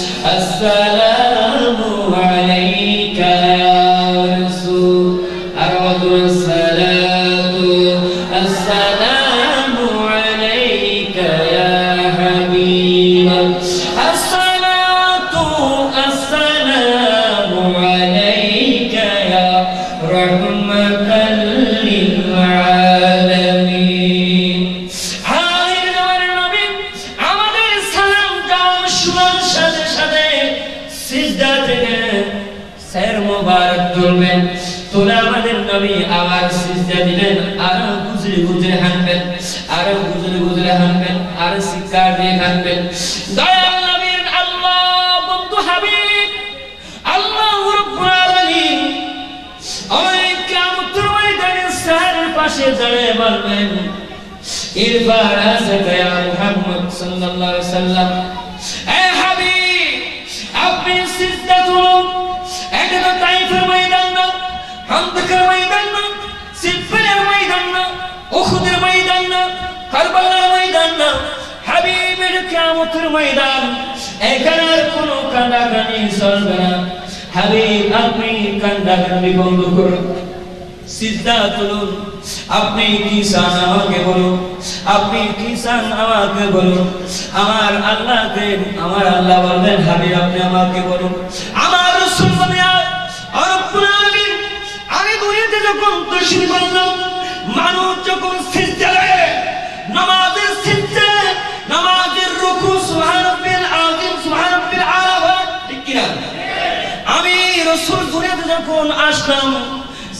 আসসালামু আলাইকা ইয়া রাসূল, আর ওয়াদুর সালাতু আসসালামু আলাইকা ইয়া হাবিব, আসসালাতু আসসালামু আলাইকা ইয়া রাহমাতাল লিল আলামিন। হায় আমার নবী, আমাদের সালাম দাও শোনার সাথে সাথে সিজদা থেকে স্যার মোবারক তুলবেন, তুলে আমাদের নবী আবার সিজদা দিলেন, আর গুজরে গুজরে হাঁটবেন, আর গুজরে গুজরে হাঁটবেন, আর শিকার দিয়ে হাঁটবেন। দয়াল নবীর আল্লাহ বন্ধু হাবিব আল্লাহ রাব্বুল আলামিন ওই কিয়ামতের ময়দানে স্যারের পাশে দাঁড়িয়ে বলবেন, ইরফা রাসাকা ইয়া মুহাম্মদ সাল্লাল্লাহু আলাইহি ওয়াসাল্লাম, এ হাবিব আপনি সিজদা তুলুন। এটা তো তাইফের ময়দান না, খান্দকের ময়দান না, সিফিনের ময়দান না, উহুদের ময়দান না, কারবালার ময়দান না, হাবিবের কিয়ামতের ময়দান। এখানে আর কোনো কান্নাকানি চলবে না। হাবিব আপনি কান্নাকানি বন্ধ করুন, সিজদা তুলুন। আপনি কি চান আমাকে বলুন, আপনি কি চান আমাকে বলুন। আমার আল্লাহকে, আমার আল্লাহ বলবেন, হাবিব আপনি আমাকে বলুন। আমার রাসূল বলেন, রব্বুল আলামিন আমি দুনিয়াতে যখন তশরীফ আনলাম, মানুষ যখন সিজদা দেয়, নামাজের সিজদা, নামাজের রুকু সুবহান রাব্বিল আযীম সুবহান রাব্বিল আলা, ঠিক কি না? আমি রাসূল দুনিয়াতে যখন আসলাম,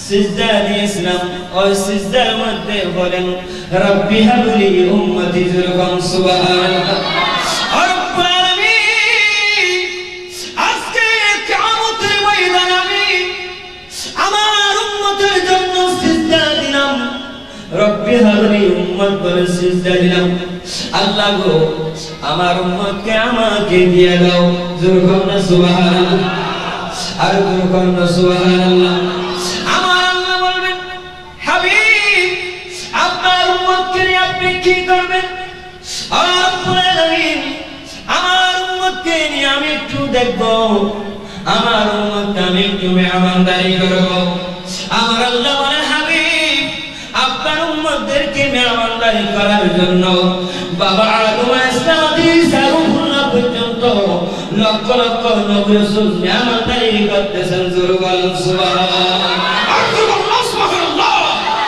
সিজদা দিয়েছিলাম ওই সিজদার মধ্যে বলেন রব্বি হাবলি উম্মতি যুরকাম সুবহানাল্লাহ। রব্বুল আলামিন আজকে কিয়ামতের ময়দানে আমি আমার উম্মতের জন্য সিজদা দিলাম, রব্বি হাবলি উম্মত বলে সিজদা দিলাম। আল্লাহ গো আমার উম্মতকে আমাকে দিয়ে দাও, যুরকাম না সুবহানাল্লাহ, আর যুরকাম না সুবহানাল্লাহ। আমার আল্লাহ বলবেন হাবিব আপনার উম্মতকে নিয়ে আপনি কি করবেন? রব্বুল আলামিন আমার উম্মতকে নিয়ে আমি একটু দেখব, আমার উম্মতকে আমি একটু মেহমানদারি করব। আমার আল্লাহ বলেন হাবিব আপনার উম্মতদেরকে মেহমানদারি করার জন্য বাবা আদম আলাইহিস সালাম থেকে সারুল্লাহ পর্যন্ত লক্ষ লক্ষ নবী রাসূল মেহমানদারি করতেছেন, জোরে বলেন সুবহানাল্লাহ সুবহানাল্লাহ।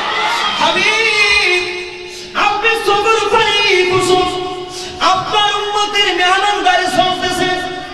হাবিব আপনি সবর করে বসুন, আপনার উম্মতের মেহমানদারি চলতেছে,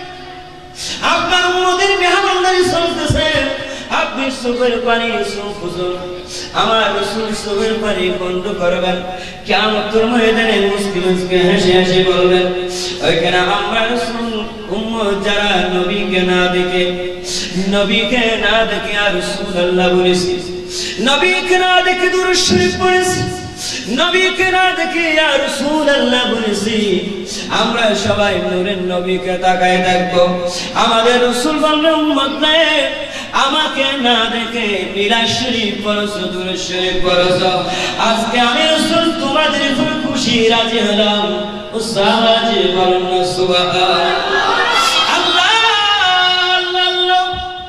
আপনার উম্মতের মেহমানদারি চলতেছে, আপনি সবর করে বসুন। আমার রাসূল সবর করে বন্ধ করবেন, কিয়ামতের ময়দানে মুস্কি মুস্কি হেসে হেসে বলবেন ওইখানে আমরা রাসূল উম্মত যারা নবীকে না দেখে নবীকে না দেখে আর রাসূলুল্লাহ বলেছি, নবীকে না দেখে দুরূদ শরীফ পড়েছি, নবীকে না দেখে ইয়া রাসূলুল্লাহ বলেছি, আমরা সবাই নূরের নবীকে তাকায় দেখব। আমাদের রাসূল বললেন উম্মত রে আমাকে না দেখে মিলাদ শরীফ পড়ছো, দুরূদ শরীফ পড়ছো, আজকে আমি রাসূল তোমাদের উপর খুশি রাজি হলাম। উসাওয়াজি বলেন সুবহানাল্লাহ। আল্লাহ আল্লাহ আল্লাহ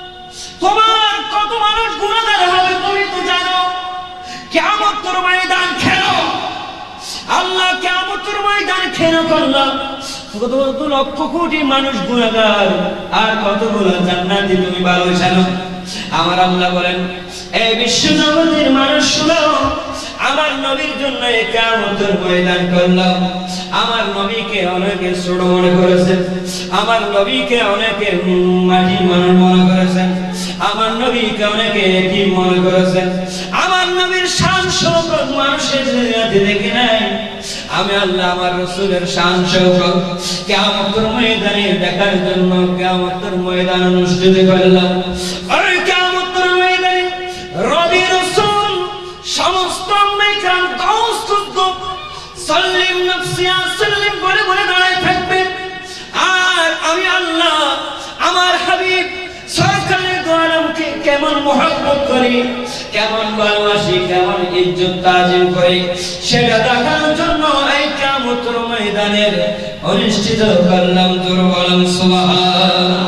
তোমার কত মানুষ গুনাহগার হবে তুমি তো জানো। কিয়ামতের ময়দান কেন আল্লাহ কিয়ামতের ময়দান কেন করলাম? কত লক্ষ কোটি মানুষ গুনাহগার আর কতগুলো জান্নাতি তুমি ভালো জানো। আমার আল্লাহ বলেন এই বিশ্ব জগতের মানুষ শুনো, আমার নবীর জন্য এই কিয়ামতের ময়দান করলাম। আমার নবীকে অনেকে ছোট মনে করেছেন, আমার নবীকে অনেকে মাটি মানুষ মনে করেছেন, আমার নবীকে অনেকে এতিম মনে করেছেন, আমার নবীর শান শৌকত মানুষের দুনিয়াতে দেখে নাই। আমি আল্লাহ আমার রাসূলের শান শৌকত কিয়ামতের ময়দানে দেখার জন্য কিয়ামতের ময়দান অনুষ্ঠিত করলাম। আর কিয়ামতের ময়দানে রবি রাসূল সমস্ত মেকরাম দৌস্তুদ সাল্লিম নাফসিয়া সাল্লিম বলে বলে দাঁড়ায় থাকবেন। আর আমি আল্লাহ আমার হাবিব সরকারে দো আলমকে কেমন মহব্বত করি, কেমন ভালোবাসি, কেমন ইজ্জত তাজিম করি সেটা দেখানোর জন্য এই কিয়ামতের ময়দানের অনুষ্ঠিত করলাম। জোরে বলেন সুবহানাল্লাহ।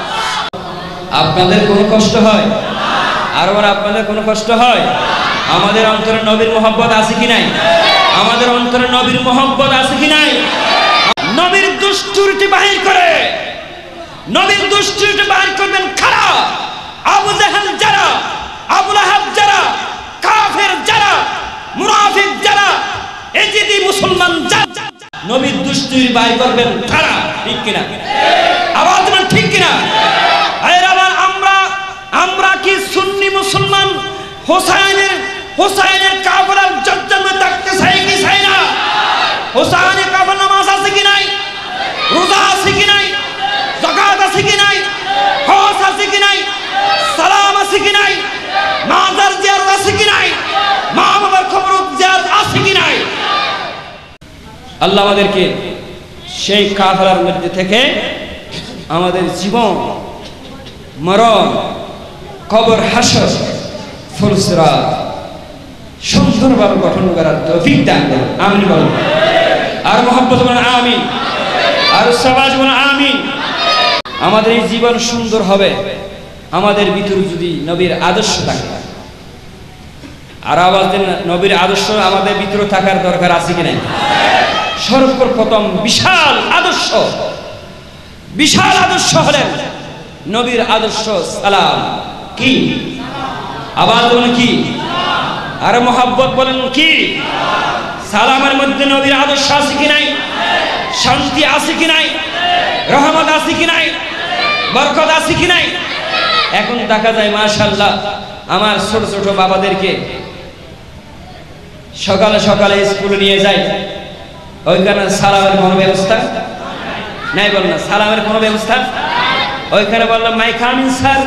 আপনাদের কোনো কষ্ট হয়? আর ওর আপনাদের কোনো কষ্ট হয়? আমাদের অন্তরে নবীর মহব্বত আছে কি নাই? আমাদের অন্তরে নবীর মহব্বত আছে কি নাই? নবীর দুষ্টুরটি বাহির করে, নবীর দুষ্টুরটি বাহির করবেন খারা আবু জাহেল যারা, আবু লাহাব যারা, কাফের যারা, মুনাফিক যারা, এজিদি মুসলমান যারা, নবীর দুষ্টুরি বাহির করবেন খারা। ঠিক কিনা? আওয়াজ দেন ঠিক কিনা? আমরা আমরা কি সুন্নি মুসলমান হোসাইনের হোসাইনের কাফেলার জজ্জামে থাকতে চাই কি চাই না? হোসাইনের কাফেলার নামাজ আছে কি নাই? রোজা আছে কি নাই? যাকাত আছে কি নাই? হজ আছে কি নাই? সালাম আছে কি নাই? মাজার জিয়ারত আছে কি নাই? মা বাবার কবর জিয়ারত আছে কি নাই? আল্লাহ আমাদেরকে সেই কাফেলার মধ্যে থেকে আমাদের জীবন মরণ কবর হাসর ফুলসিরাত সুন্দরভাবে গঠন করার তৌফিক দান করুন। আমিন বলুন। আর মহব্বত বলুন আমিন। আর সবাই বলুন আমিন। আমাদের এই জীবন সুন্দর হবে আমাদের ভিতরে যদি নবীর আদর্শ থাকে। আর আওয়াজ দেন নবীর আদর্শ আমাদের ভিতরে থাকার দরকার আছে কি নাই? সর্বপ্রথম বিশাল আদর্শ, বিশাল আদর্শ হলেন নবীর আদর্শ সালাম। কি আওয়াজ বলেন কি? আর মহব্বত বলেন কি? সালামের মধ্যে নবীর আদর্শ আছে কি নাই? শান্তি আছে কি নাই? রহমত আছে কি নাই? বরকত আছে কি নাই? এখন দেখা যায় মাশাআল্লাহ আমার ছোট ছোট বাবাদেরকে সকালে সকালে স্কুলে নিয়ে যায়, ওইখানে সালামের কোনো ব্যবস্থা নাই, বল না সালামের কোনো ব্যবস্থা। ওইখানে বললাম may I come in sir,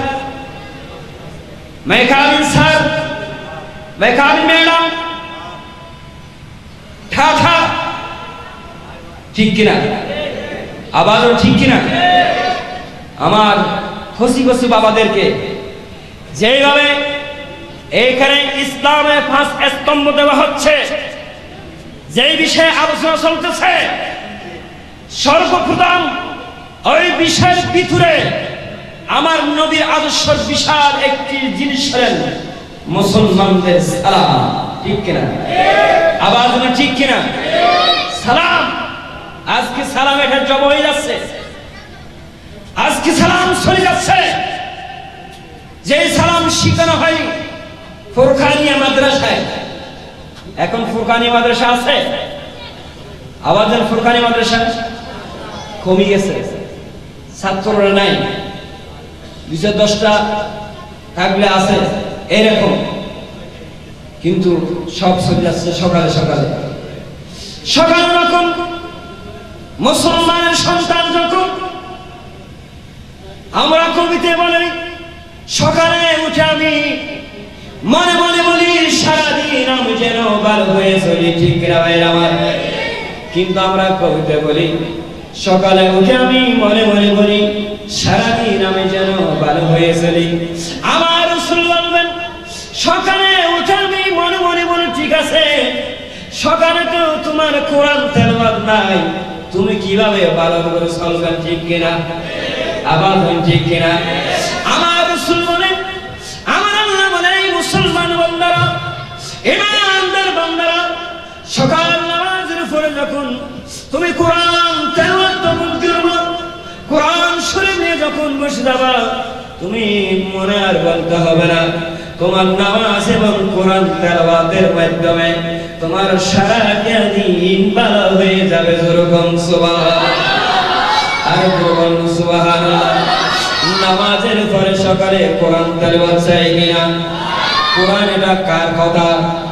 may I come in sir, may I come in madam, ঠা ঠা, ঠিক কিনা? আবারও ঠিক কিনা? আমার খুশি খুশি বাবাদেরকে যেইভাবে এইখানে ইসলামের পাঁচ স্তম্ভ দেওয়া হচ্ছে, যেই বিষয়ে আলোচনা চলতেছে, সর্বপ্রথম ওই বিষয়ের ভিতরে আমার নবীর আদর্শের বিশাল একটি জিনিস হলেন মুসলমানদের সালাম, ঠিক কিনা? আবার ঠিক কিনা? সালাম। আজকে সালাম এটা জব হয়ে যাচ্ছে, আজকে সালাম চলে যাচ্ছে। যে সালাম শিখানো হয় ফুরকানিয়া মাদ্রাসায়, এখন ফুরকানিয়া মাদ্রাসা আছে? আমাদের ফুরকানিয়া মাদ্রাসা কমে গেছে, ছাত্ররা নাই, দুইশো দশটা থাকলে আছে এরকম, কিন্তু সব চলে যাচ্ছে সকালে সকালে। সকালে যখন মুসলমানের সন্তান, যখন আমরা কবিতে বলি সকালে উঠে আমি মনে মনে বলি সারাদিন আমি যেন ভালো হয়ে চলি, ঠিক কিনা ভাইরা আমার? কিন্তু আমরা কবিতে বলি সকালে উঠে আমি মনে মনে বলি সারাদিন আমি যেন ভালো হয়ে চলি। আমার রাসূল বলবেন সকালে উঠে আমি মনে মনে বলি ঠিক আছে, সকালে তো তোমার কোরআন তেলাওয়াত নাই, তুমি কিভাবে ভালো করে চলবেন, ঠিক কিনা? আবার ঠিক কিনা? আমার রাসূল বলেন, আমার আল্লাহ বলেন মুসলমান বান্দারা, ইমানদার বান্দারা, সকাল নামাজের পরে যখন তুমি কোরআন তেলাওয়াত তখন করবে, কোরআন শরীফ নিয়ে যখন বসে যাবা, তুমি মনে আর বলতে হবে না, তোমার নামাজ এবং কোরআন তেলাওয়াতের মাধ্যমে তোমার সারা দিন ভালো হয়ে যাবে। যেরকম সুবহানাল্লাহ, আর বলুন সুবহানাল্লাহ। নামাজের পরে সকালে কোরআন তেলাওয়াত চাই কিনা? কোরআন এটা কার কথা?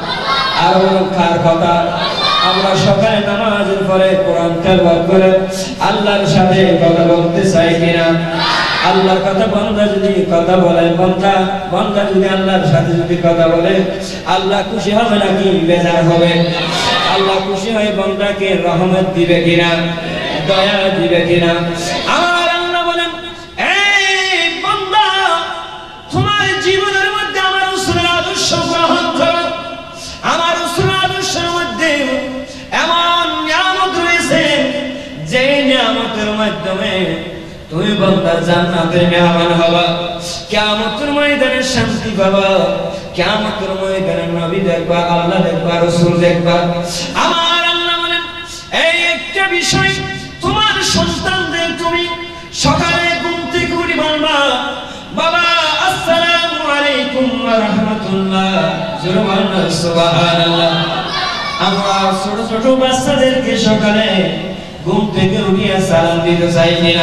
আর বলুন কার কথা? আমরা সকালে নামাজের পরে কোরআন তেলাওয়াত করে আল্লাহর সাথে কথা বলতে চাই কিনা? আল্লাহর কথা বান্দা যদি কথা বলে, বান্দা বান্দা যদি আল্লাহর সাথে যদি কথা বলে, আল্লাহ খুশি হবে নাকি বেজার হবে? আল্লাহ খুশি হয়ে বান্দাকে রহমত দিবে কিনা, দয়া দিবে কিনা? আমার আল্লাহ বলেন এই বান্দা তোমার জীবনের মধ্যে আমার রাসূলের আদর্শ গ্রহণ করো। আমার রাসূলের আদর্শের মধ্যে এমন নিয়ামত রয়েছে যে নিয়ামতের মাধ্যমে তুমি বান্দা জান্নাতের মেহমান হবা, কিয়ামতের ময়দানে শান্তি পাবা, কিয়ামতের ময়দানে নবী দেখবা, আল্লাহ দেখবা, রাসূল দেখবা। আমার আল্লাহ বলেন এই একটা বিষয় তোমার সন্তানদের তুমি সকালে ঘুম থেকে উঠে বলবা বাবা আসসালামু আলাইকুম ওয়া রাহমাতুল্লাহ, সুবহানাল্লাহ। আমরা ছোট ছোট বাচ্চাদেরকে সকালে ঘুম থেকে উঠিয়ে সালাম দিতে চাই কিনা?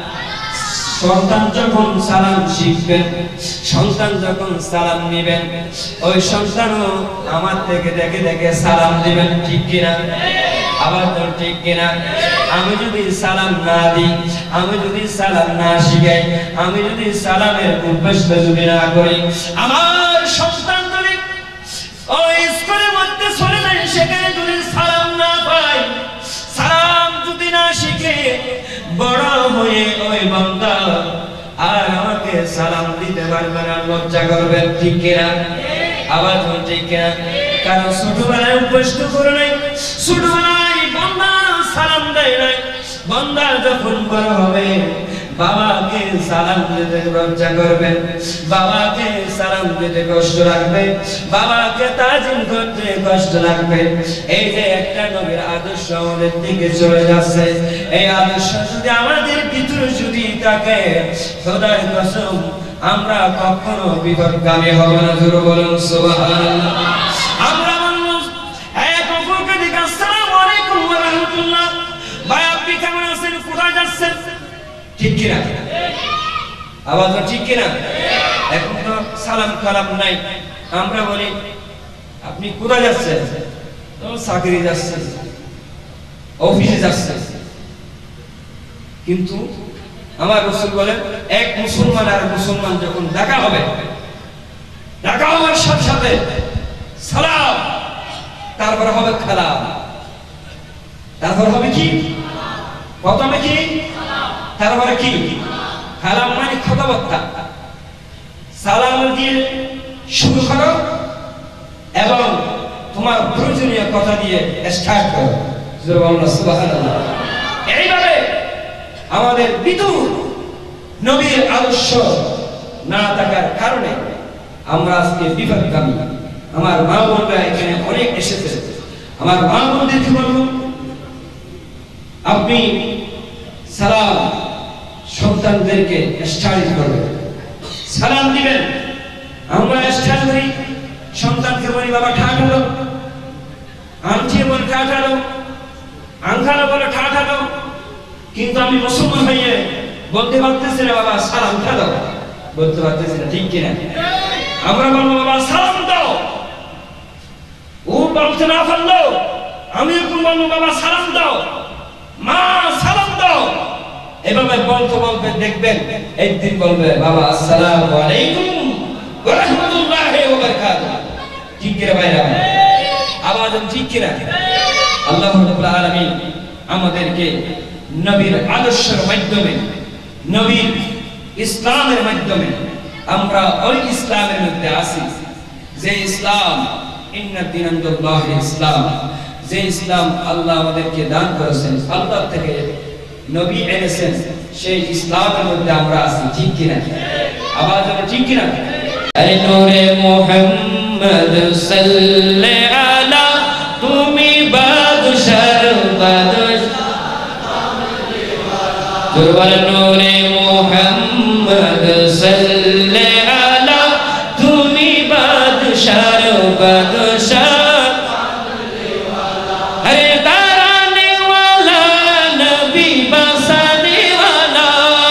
সন্তান যখন সালাম শিখবেন, সন্তান যখন সালাম নিবেন, ওই সন্তানও আমার থেকে দেখে দেখে সালাম দিবেন, ঠিক কিনা? আবার তো ঠিক কিনা? আমি যদি সালাম না দিই, আমি যদি সালাম না শিখাই, আমি যদি সালামের অভ্যাস যদি না করি, আমার সন্তান যদি ওই স্কুলের মধ্যে চলে যায়, সেখানে যদি সালাম না পাই, সালাম যদি না শিখে, বড় হয়ে ওই বান্দা আর আমাকে সালাম দিতে পারবে না, লজ্জা করবে, ঠিক কিনা? আবার ঠিক কিনা? কারণ ছোটবেলায় অভ্যাস করে নাই, ছোটবেলায় বান্দা সালাম দেয় নাই। বান্দা যখন বড় হবে বাবাকে সালাম দিতে লজ্জা করবে, বাবাকে সালাম দিতে কষ্ট লাগবে, বাবাকে তাজিম করতে কষ্ট লাগবে। এই যে একটা নবীর আদর্শ আমাদের দিকে চলে যাচ্ছে, এই আদর্শ যদি আমাদের ভিতরে যদি থাকে, খোদার কসম আমরা কখনো বিপদগামী হব না। জোরে বলুন সুবহানাল্লাহ। আমরা বলবো এক অপরকে দিকে আসসালামু আলাইকুম ওয়া রাহমাতুল্লাহ, ভাই আপনি কেমন আছেন, কোথায় যাচ্ছেন, ঠিক কিনা? আওয়াজ ঠিক কিনা? এখন তো সালাম কালাম নাই। আমরা বলি আপনি কোথায় যাচ্ছেন? চাকরি যাচ্ছে, অফিসে যাচ্ছে। কিন্তু আমার রাসূল বলেন এক মুসলমান আর মুসলমান যখন দেখা হবে, দেখা হওয়ার সাথে সাথে সালাম, তারপরে হবে কালাম, তারপর হবে কি? প্রথমে কি? তারপরে কি? কালাম মানে কথাবার্তা। সালাম দিয়ে শুরু করো এবং তোমার প্রয়োজনীয় কথা দিয়ে স্টার্ট করো। সুবহানাল্লাহ। এইভাবে আমাদের ভিতর নবীর আদর্শ না থাকার কারণে আমরা আজকে বিপদগামী। আমার মা বোনরা এখানে অনেক এসেছে। আমার মা বোনদেরকে বলবো, আপনি সালাম সন্তানদেরকে স্টার্ট করবেন, সালাম দিবেন। আমরা স্টার্ট করি, সন্তানকে বলি বাবা ঠাঠালো, আনছি বলে ঠাঠালো, আঙ্কালো বলে ঠাঠালো। কিন্তু আমি মুসলমান হয়ে বলতে পারতেছি না বাবা সালাম দাও, বলতে পারতেছি না, ঠিক কিনা? আমরা বলবো বাবা সালাম দাও, ও বলতে না পারলো আমি এখন বলবো বাবা সালাম দাও, মা সালাম দাও। এভাবে বলতে বলতে দেখবেন একদিন বলবে বাবা আসসালামু আলাইকুম ওয়া রাহমাতুল্লাহি ওয়া বারাকাতুহু। ঠিক কিনা ভাইরা? আওয়াজ ঠিক কিনা? আল্লাহ রাব্বুল আলামিন আমাদেরকে নবীর আদর্শের মাধ্যমে, নবীর ইসলামের মাধ্যমে আমরা ওই ইসলামের মধ্যে আছি যে ইসলাম ইন্না দীন ইনদাল্লাহি ইসলাম, যে ইসলাম আল্লাহ আমাদেরকে দান করেছেন, আল্লাহ থেকে নবী এনেছেন, সেই ইসলামের মধ্যে আমরা আছি। ঠিক কিনা? আওয়াজ ঠিক কিনা? আরে নূরে মুহাম্মদ সাল্লাল্লাহু আলা, তুমি বাদশার বাদশা দুরবার নূরে মুহাম্মদ সাল্লাল্লাহু আলা, তুমি বাদশার বাদশা। আরে তারানে ওয়ালা নবী বাসানে ওয়ালা,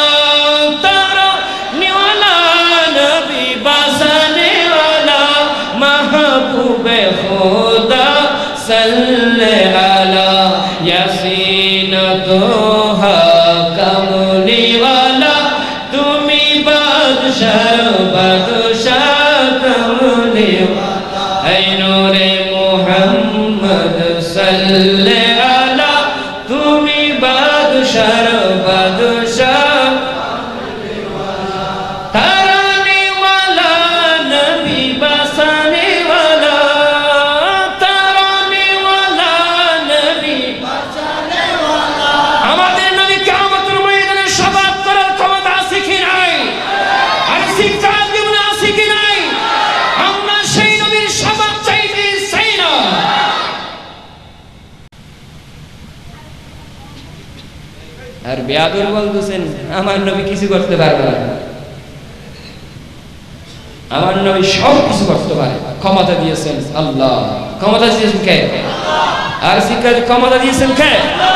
তারানে ওয়ালা নবী বাসানে ওয়ালা, মাহবুবে খুদা সাল্লাল্লাহু আলা, ইয়াসিন তোহা কামলি ওয়ালা, তুমি বাদশার বাদশা কামলি ওয়ালা। এই নূরে মুহাম্মদ সাল্লাল্লাহু আলা, তুমি বাদশার বাদশা কামলি ওয়ালা, তারানে ওয়ালা নবী বাসানে ওয়ালা, তারানে ওয়ালা নবী বাসানে ওয়ালা। আমাদের নবী কিয়ামতের ময়দানে শাফাআত করার ক্ষমতা আছে কি নাই? আর শিক্ষা জীবনে আছে কি নাই? আমরা সেই নবীর শাফাআত চাইতে চাই না। আর বেয়াদুর বলতেছেন আমার নবী কিছু করতে পারবে না। আমার নবী সব কিছু করতে পারে, ক্ষমতা দিয়েছেন আল্লাহ। ক্ষমতা দিয়েছেন কে? আর শিক্ষার ক্ষমতা দিয়েছেন কে?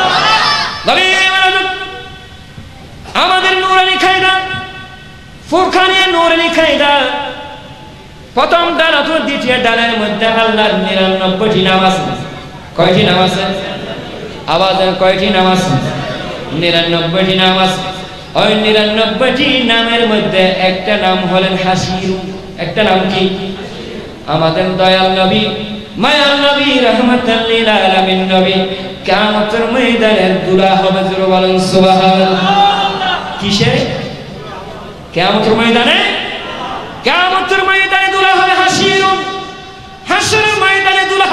আমাদের নূরানি কায়দা, ফুরকানে নূরানি কায়দা, প্রথম ডাল অথবা দ্বিতীয় ডালের মধ্যে আল্লাহর নিরানব্বইটি নাম আছে। কয়টি নাম আছে? আওয়াজ, কয়টি নাম আছে? নিরানব্বইটি নাম আছে। ওই নিরানব্বইটি নামের মধ্যে একটা নাম হলেন হাসির। একটা নাম কি? আমাদের দয়াল নবী, মায়ার নবী, রাহমাতাল লিল আলামিন নবী কিয়ামতের ময়দানে দুলা হবে। জোরে বলেন সুবহানাল্লাহ। কিসে? কিয়ামতের ময়দানে, কিয়ামতের ময়দানে দুলা হবে হাসির। হাসরের ময়দানে দুলা,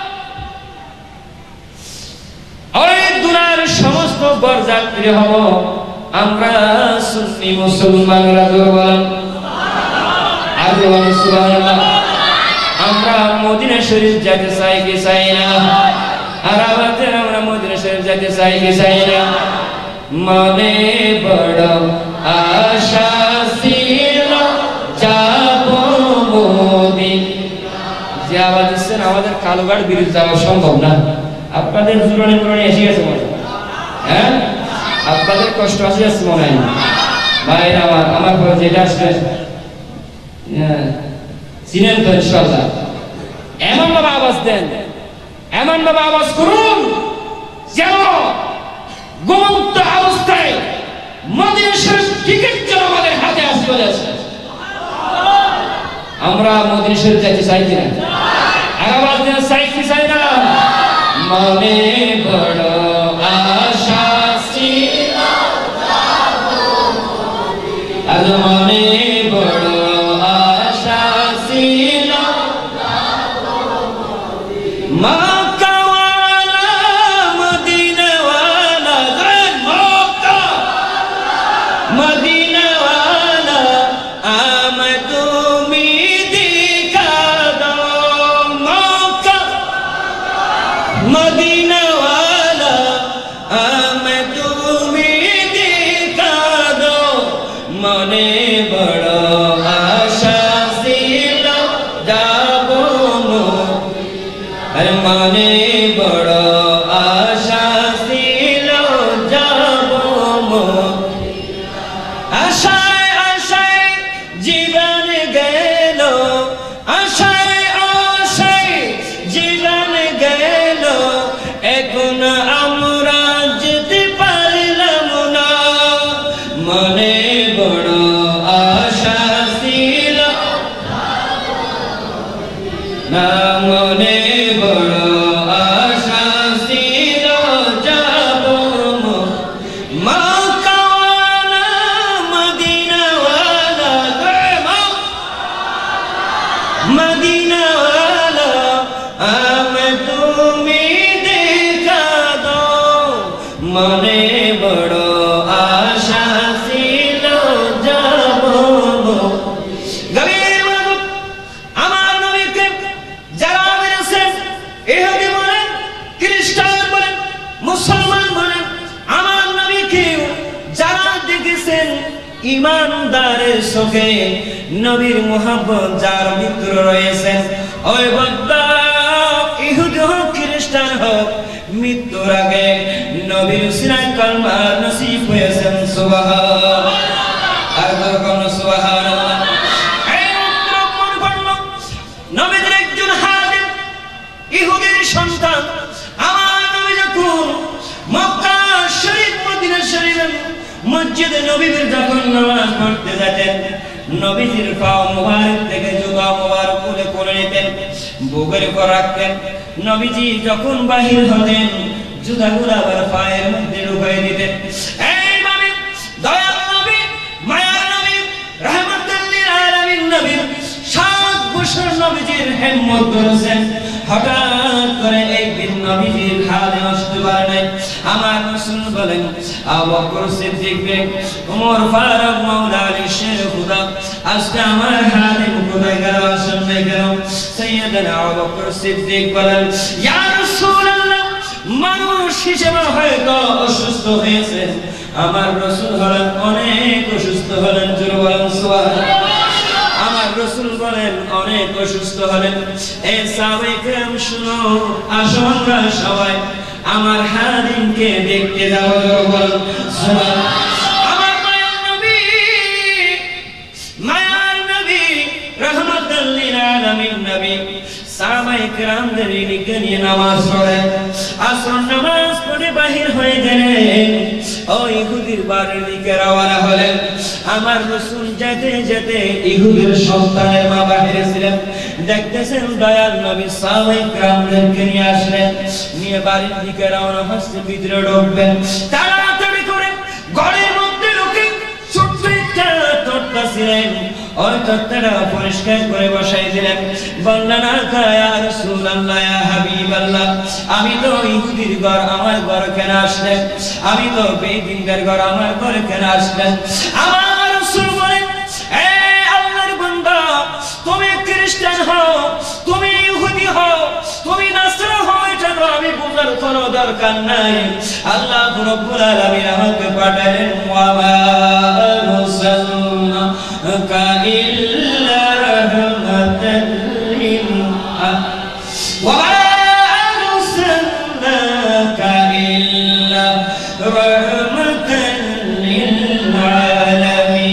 ওই দুলার সমস্ত বরযাত্রী হব আমরা সুন্নি মুসলমানরা। জোরে বলেন আর বলেন সুবহানাল্লাহ। আমরা মদিনা শরীফ যেতে চাই কি চাই না? আর আমাদের আমরা মদিনা শরীফ যেতে চাই কি চাই না? মনে বড় আশা ছিল যাব মদিনা। যে আওয়াজ দিচ্ছেন আমাদের কালুঘাট ব্রিজ যাওয়া সম্ভব না। আপনাদের জুরনে জুরনে এসে গেছে মনে হয়, হ্যাঁ? আপনাদের কষ্ট আসে যাচ্ছে মনে হয়। ভাইরা আমার আমার পরে যেটা আসবে চিনেন তো ইনশাআল্লাহ এমন ভাবে আওয়াজ দেন এমন ভাবে আওয়াজ করুন যেন ঘুমন্ত অবস্থায় মদিনা শরীফ টিকিট যেন আমাদের হাতে আসবে আমরা মদিনা শরীফ যেতে চাই কিনা আর আওয়াজ দেন চাই কি চাই না মনে বড় আশা ছিল আজ মনে বড় আশা ছিল মক্কা ওয়ালা মদিনা ওয়ালা মক্কা মদিনা ওয়ালা আমায় তুমি দেখা দাও মক্কা মদিনা ওয়ালা আমায় তুমি দেখা দাও মনে বড় আশা ছিল যাব আর মনে বড় আশা ছিল যাব আশায় আশায় জীবন গেল আশায় আশায় জীবন গেল এখন আমরা যেতে পারলাম না মনে বড় আশা ছিল না মনে বড় আশা ছিল যাব মক্কা ওয়ালা মদিনা ওয়ালা মদিনা ওয়ালা আমায় তুমি দেখা দাও মনে বড় আশা ছিল যাব গভীর মনোযোগ আমার নবীকে যারা মেনেছেন ইহুদি বলেন খ্রিস্টান বলেন মুসলমান বলেন আমার নবীকে যারা দেখেছেন ইমানদারের চোখে নবীর মুহাব্বত যার ভিতর রয়েছেন ওই বান্দা ইহুদি হোক খ্রিস্টান হোক মৃত্যুর আগে নবীর উসিলায় কালমা নসিব হয়েছেন সুবহানাল্লাহ আর কোন সুবহানাল্লাহ এই উত্তম বর্ণ নবীর একজন হাদিম ইহুদির সন্তান আমার নবী যখন মক্কা শরীফ মদিনা শরীফে মসজিদে নববীর যখন নামাজ পড়তে যেতেন নবীজির পা মুবারক থেকে জুতা মুবারক খুলে পরে নিতেন বুকের উপর রাখতেন নবীজি যখন বাহির হতেন জুতাগুলো আবার পায়ের মধ্যে ঢুকাই দিতেন এইভাবে দয়াল নবী মায়ার নবী রাহমাতুল লিল আলামিন নবী সাত বছর নবীজির হিম্মত করেছেন হঠাৎ করে একদিন নবীজির হালে আসতে পারে আমার রাসূল বলেন আবু বকর সিদ্দিক ওমর ফারুক মাওলা আলী শের খুদা আজকে আমার হালে কোথায় গেল আসেন না কেন সাইয়েদনা আবু বকর সিদ্দিক বলেন ইয়া রাসূলুল্লাহ মানুষ হিসেবে হয়তো অসুস্থ হয়েছে আমার রাসূল হলেন অনেক অসুস্থ হলেন জোরে বলেন সুবহানাল্লাহ আমার রাসূল বলেন অনেক অসুস্থ হলেন এই সাহাবায়ে কেরাম শুনো আসো আমরা সবাই আমার হাদিমকে দেখতে যাব জোরে বলেন সুবহানাল্লাহ আমার মায়ার নবী মায়ার নবী রাহমাতুল লিল আলামিন নবী সাহাবায়ে কেরামদের নিয়ে নামাজ পড়ে আসর নামাজ পড়ে বাহির হয়ে গেলেন ওই ইহুদির বাড়ির দিকে রওনা হলেন আমার রাসূল যেতে যেতে ইহুদির সন্তানের মা বাহিরে ছিলেন দেখতেছেন দয়াল নবী সাহাবায়ে কেরামদেরকে নিয়ে আসলেন নিয়ে বাড়ির দিকে রওনা হচ্ছে ভিতরে ঢুকবেন তাড়াতাড়ি করে ঘরের মধ্যে ঢুকে ছোট্ট একটা তক্তা ছিলেন ওই তক্তাটা পরিষ্কার করে বসাই দিলেন বললেন ইয়া রাসূলুল্লাহ ইয়া হাবিবাল্লাহ আমি তো ইহুদির ঘর আমার ঘর কেন আসলেন আমি তো বেঈমানদের ঘর আমার ঘর কেন আসলেন আমার রাসূল বলেন এ আল্লাহর বান্দা তুমি খ্রিস্টান হও তুমি ইহুদি হও তুমি নাসরা হও এটা তো আমি বুঝার কোনো দরকার নাই আল্লাহ রাব্বুল আলামিন আমাকে পাঠালেন ওয়া মা আরসালনা ইল্লা রাহমাতাল লিল ওয়া মা আরসালনাকা ইল্লা রাহমাতাল লিল আলামিন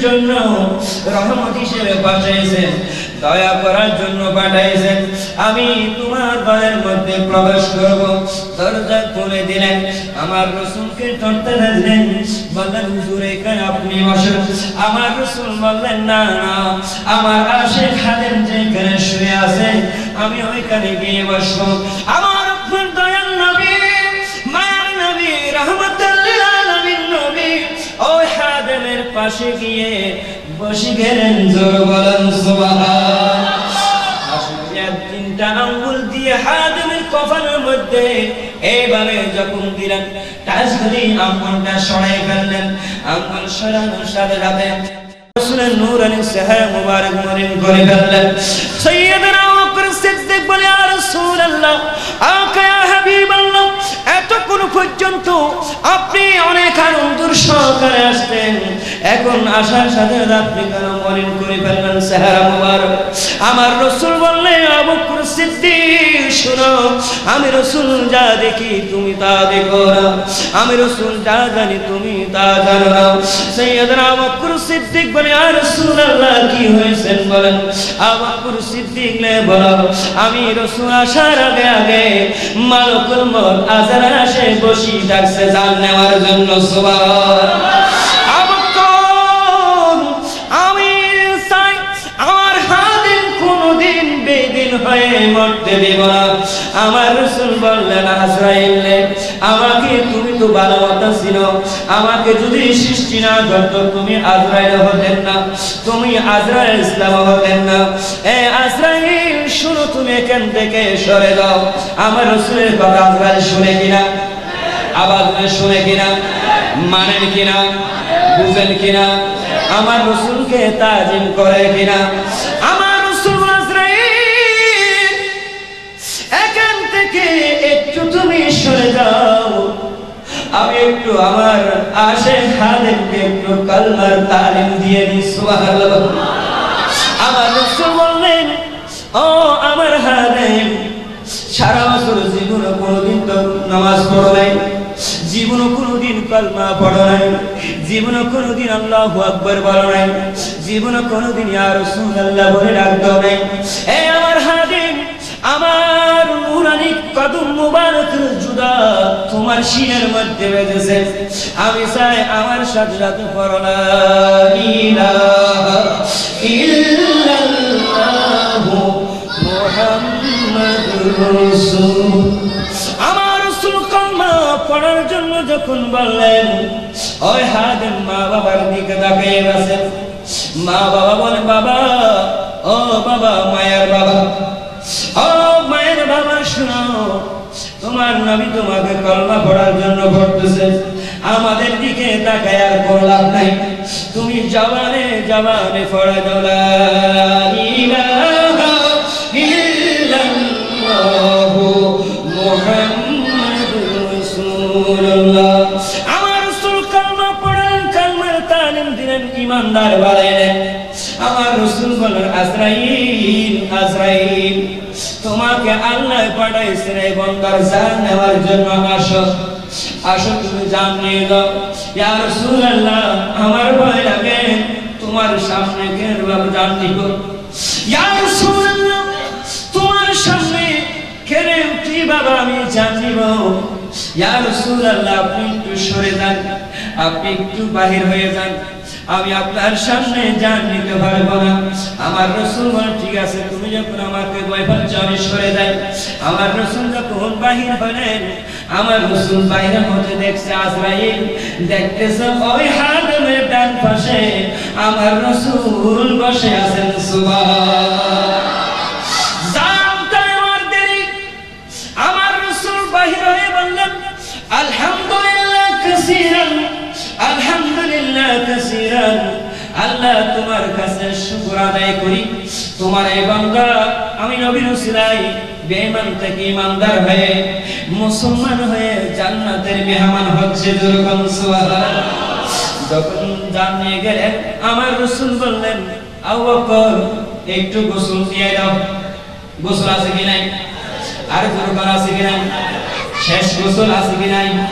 জন্য রহমত হিসেবে পাঠাইছেন, দয়া করার জন্য পাঠাইছেন। আমি তোমার দয়ার মধ্যে প্রবেশ করব। দরজা খুলে দিলেন, আমার রাসূলকে ধরতে দিলেন, বললেন হুজুর এখানে আপনি বসেন। আমার রাসূল বললেন না না, আমার আশিক খাদেম যেখানে শুয়ে আছে আমি ওইখানে গিয়ে বসবো। আমার আপনার দয়াল নবী, মায়ার নবী, রাহমাতুল লিল আলামিন নবী ওই খাদেমের পাশে গিয়ে বসে গেলেন। জোর বলেন সুবহানাল্লাহ। তিনটা আঙ্গুল দিয়ে খাদেমের কপালের মধ্যে এইভাবে যখন দিলেন, টাচ দিয়ে আঙ্গুলটা সরাই ফেললেন। আঙ্গুল সরানোর সাথে সাথে রাসূলের নূরানি চেহারা মুবারক মলিন করে ফেললেন। সাইয়্যিদনা আবু বকর সিদ্দিক বলে, ইয়া রাসূলুল্লাহ, আকা ইয়া হাবিবাল্লাহ, এতক্ষণ পর্যন্ত আপনি অনেক আনন্দের সহকারে আসতেন, এখন আসার সাথে আপনি কেন মলিন করে ফেললেন চেহারা মুবারক? আমার রাসূল বললেন, আবু বকর সিদ্দিক শোনো, আমি রাসূল যা দেখি তুমি তা দেখো না, আমি রাসূল যা জানি তুমি তা জানো না। সাইয়্যিদনা আবু বকর সিদ্দিক বলে, ইয়া রাসূলুল্লাহ কি হয়েছে বলেন? আবু বকর সিদ্দিক নে বলো, আমি রাসূল আসার আগে আগে মালাকুল মউত আজরাইল এসে বসি ডাকছে জান নেওয়ার জন্য। সুবহানাল্লাহ। আবু বকর, আমি চাই আমার খাদেম কোনদিন বেদিন হয়ে মরতে দেব না। আমার রাসূল বললেন, আজরাইল আমাকে তুমি তো ভালো মতো চিনো, আমাকে যদি সৃষ্টি না করতো তুমি আজরাইল হতেন না, তুমি আজরাইল ইসলাম হতেন না। এ আজরাইল শুনো, তুমি এখান থেকে সরে যাও। আমার রাসূলের কথা আজরাইল শুনে কিনা? আওয়াজ শুনে কিনা? মানেন কিনা? বুঝেন কিনা? আমার রাসূলকে তাজিম করে কিনা? আমার রাসূল আজরাইল এখান থেকে একটু তুমি সরে যাও, আমি একটু আমার আশিক খাদেমকে একটু কালমার তালিম দিয়ে দিই। সুবহানাল্লাহ। আমার রাসূল বললেন, ও আমার খাদেম, সারা বছর জীবনে কোনোদিন তো নামাজ পড়ো নাই, জীবনে কোনোদিন কালমা পড়ো নাই, জীবনে কোনোদিন আল্লাহু আকবার বলো নাই, জীবনে কোনোদিন ইয়া রাসূলুল্লাহ বলে ডাক দাও নাই। এই আমার খাদেম, আমার নুরানি কদম মুবারকের জুদা তোমার সিনের মধ্যে বেজেছে, আমি চাই আমার সাথে সাথে পড়ো লা ইলাহা ইল্লাল্লাহু মুহাম্মাদুর রাসূল। আমার রাসূল কালমা পড়ার জন্য যখন বললেন, ওই খাদেম মা বাবার দিকে তাকিয়ে আছে। মা বাবা বলে, বাবা, ও বাবা, মায়ের বাবা, ও মায়ের বাবা শুনো, তোমার নবী তোমাকে কলমা পড়ার জন্য পড়তেছে, আমাদের দিকে তাকায় আর কোনো লাভ নাই, তুমি জবানে জবানে পড়ে দাও লা ইলাহা ইল্লাল্লাহু মুহাম্মাদুর রাসূলুল্লাহ। আমার রাসূল কলমা পড়েন, কলমার তালিম দিলেন, ঈমানদার বানাইলেন। আমার রাসূল বলেন, আজরাইল, আজরাইল, তোমাকে আল্লাহ পাঠাইছেন এই বান্দার জান নেওয়ার জন্য, আসো আসো তুমি জান নিয়ে যাও। ইয়া রাসূলুল্লাহ, আমার ভয় লাগে, তোমার সামনে কিভাবে জান নিব? ইয়া রাসূলুল্লাহ, তোমার সামনে কেনে কিভাবে আমি জান নিব? ইয়া রাসূলুল্লাহ, আপনি একটু সরে যান, আপনি একটু বাহির হয়ে যান, আমি আপনার সামনে জান নিতে পারবো না। আমার রাসূল বলেন, ঠিক আছে, তুমি যখন আমাকে ভয় পাচ্ছ আমি সরে যাই। আমার রাসূল যখন বাহির হলেন, আমার রাসূল বাইরে হতে দেখছে আজরাইল, দেখতেছে ওই খাদেমের ডান পাশে আমার রাসূল বসে আছেন। সুবহানাল্লাহ। জানতে আমার দেরি, আমার রাসূল বাহির হয়ে বললেন, আলহামদুলিল্লাহ কাসীরান, আলহামদুলিল্লাহ কাসীরান, আল্লাহ তোমার কাছে শুকর আদায় করি, তোমার এই বান্দা আমি নবীর উসিলায় বেঈমান থেকে ঈমানদার হয়ে মুসলমান হয়ে জান্নাতের মেহমান হচ্ছে। যেরকম সুবহানাল্লাহ। যখন জানিয়ে গেলেন, আমার রাসূল বললেন, আবু বকর একটু গোসল দিয়ে দাও। গোসল আছে কি নাই? আর জোরকার আছে কি নাই? শেষ গোসল আছে কি নাই?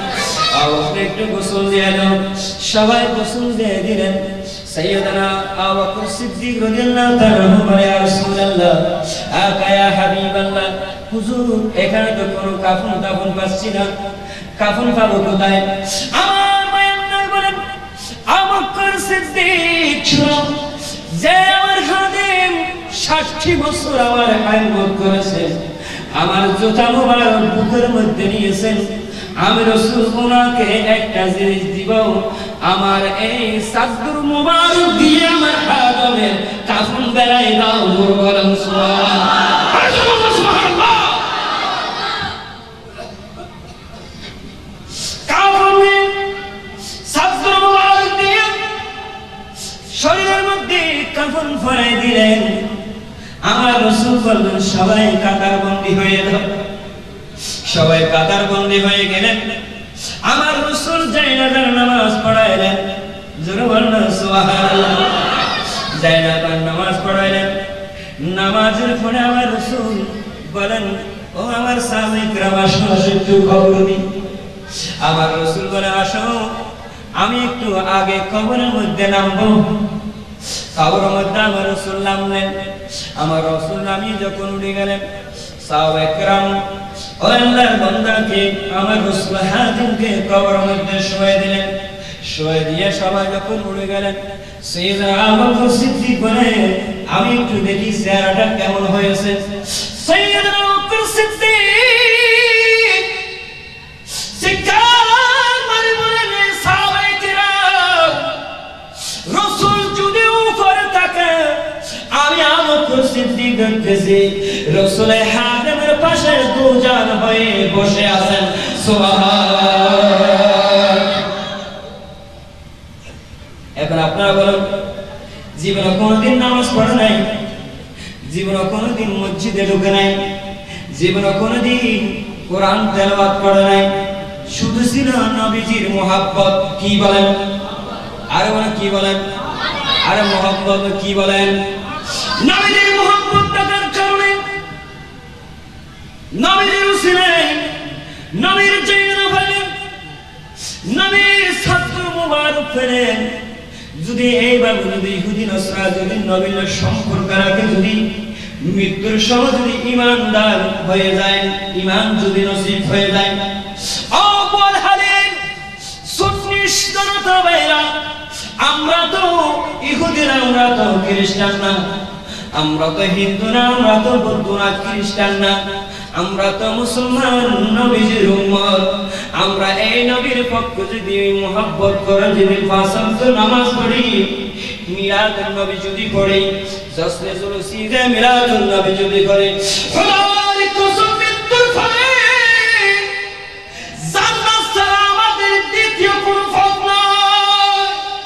আবু বকর একটু গোসল দিয়ে দাও। সবাই গোসল দিয়ে দিলেন। সাইয়্যিদানা আবু বকর সিদ্দিক রাদিয়াল্লাহু তাআলা বলে, ইয়া রাসূলুল্লাহ, আকা ইয়া হাবিবাল্লাহ, হুজুর এখানে তো কোনো কাফন দাফন পাচ্ছি না, কাফন পাবো কোথায়? আমার মায়ের নবী বলেন, আবু বকর সিদ্দিক শুনো, যে আমার খাদেম ষাট বছর আমার খেদমত করেছে, আমার জুতা মুবারক বুকের মধ্যে নিয়েছেন, আমি রাসূল ওনাকে একটা জিনিস দিব, আমার এই সাদর মুবারক দিয়ে আমার খাদেমের কাফন বেরাই দাও। বলেন সুবহানাল্লাহ, সুবহানাল্লাহ। কাফনে সাদর মুবারক দিয়ে শরীরের মধ্যে কাফন পরাই দিলেন। আমার রাসূল বললেন, সবাই কাতার বন্দী হয়ে যাও। সবাই কাতার বন্দী হয়ে গেলেন। আমার রাসূল জায়নাজার নামাজ পড়াইলেন। জোরে বলুন সুবহানাল্লাহ। জায়নাজার নামাজ পড়াইলেন। নামাজের পরে আমার রাসূল বলেন, ও আমার সাহাবায়ে কিরাম, আসো একটু খবর নিই। আমার রাসূল বলে, আসো আমি একটু আগে কবরের মধ্যে নামবো। কবরের মধ্যে আমার রাসূল নামলেন। আমার রাসূল নামি যখন উঠে গেলেন, সাহাবায়ে কিরাম ও আল্লাহর বান্দাকে আমার রাসূল হাদিমকে কবরের মধ্যে শুয়ে দিলেন। শুয়ে দিয়ে সবাই যখন উঠে গেলেন, সাইয়্যিদনা আবু বকর সিদ্দিক বলে, আমি একটু দেখি চেহারাটা কেমন হয়েছে। সাইয়্যিদনা আবু বকর সিদ্দিক সিকার মারি বলেন, সাহাবায়ে কিরাম, রাসূল যদি উপরে থাকে, আমি আবু বকর সিদ্দিক দেখতেছি রাসূলের হাদিমের পাশে দুজন হয়ে বসে আছেন। সুবহানাল্লাহ। এখন আপনারা বলুন, জীবনে কোনোদিন নামাজ পড়ে নাই, জীবনে কোনোদিন মসজিদে ঢুকে নাই, জীবনে কোনোদিন কোরআন তেলাওয়াত করে নাই, শুধু ছিল নবীজির মুহাব্বত। কি বলেন? আরে বলেন কি বলেন? আরে মুহাব্বত কি বলেন? নবীজির মুহাব্বত থাকার কারণে, নবীজির উসিলায়, নবীর জায়গা পেলেন, নবীর ছাত্র মুবারক পেলেন। যদি এইভাবে যদি ইহুদি নাসরা যদি নবীর সম্পর্ক রাখে, যদি মৃত্যুর সময় যদি ঈমানদার হয়ে যায়, ঈমান যদি নসিব হয়ে যায়, অপর হালের সুন্নিশ জনতা ভাইরা, আমরা তো ইহুদিরা, আমরা তো খ্রিস্টান না, আমরা তো হিন্দু না, আমরা তো বৌদ্ধ না, খ্রিস্টান না, আমরা তো মুসলমান, নবীজির উম্মত। আমরা এই নবীর পক্ষে যদি মুহাব্বত করে যদি পাঁচ ওয়াক্ত নামাজ পড়ি, মিলাদুন নবী যদি পড়ি, জশ্নে জুলুসিদে মিলাদুন নবী যদি করে, খোদার কসম মৃত্যুর পরে জান্নাত ছাড়া আমাদের দ্বিতীয় কোনো পথ নাই।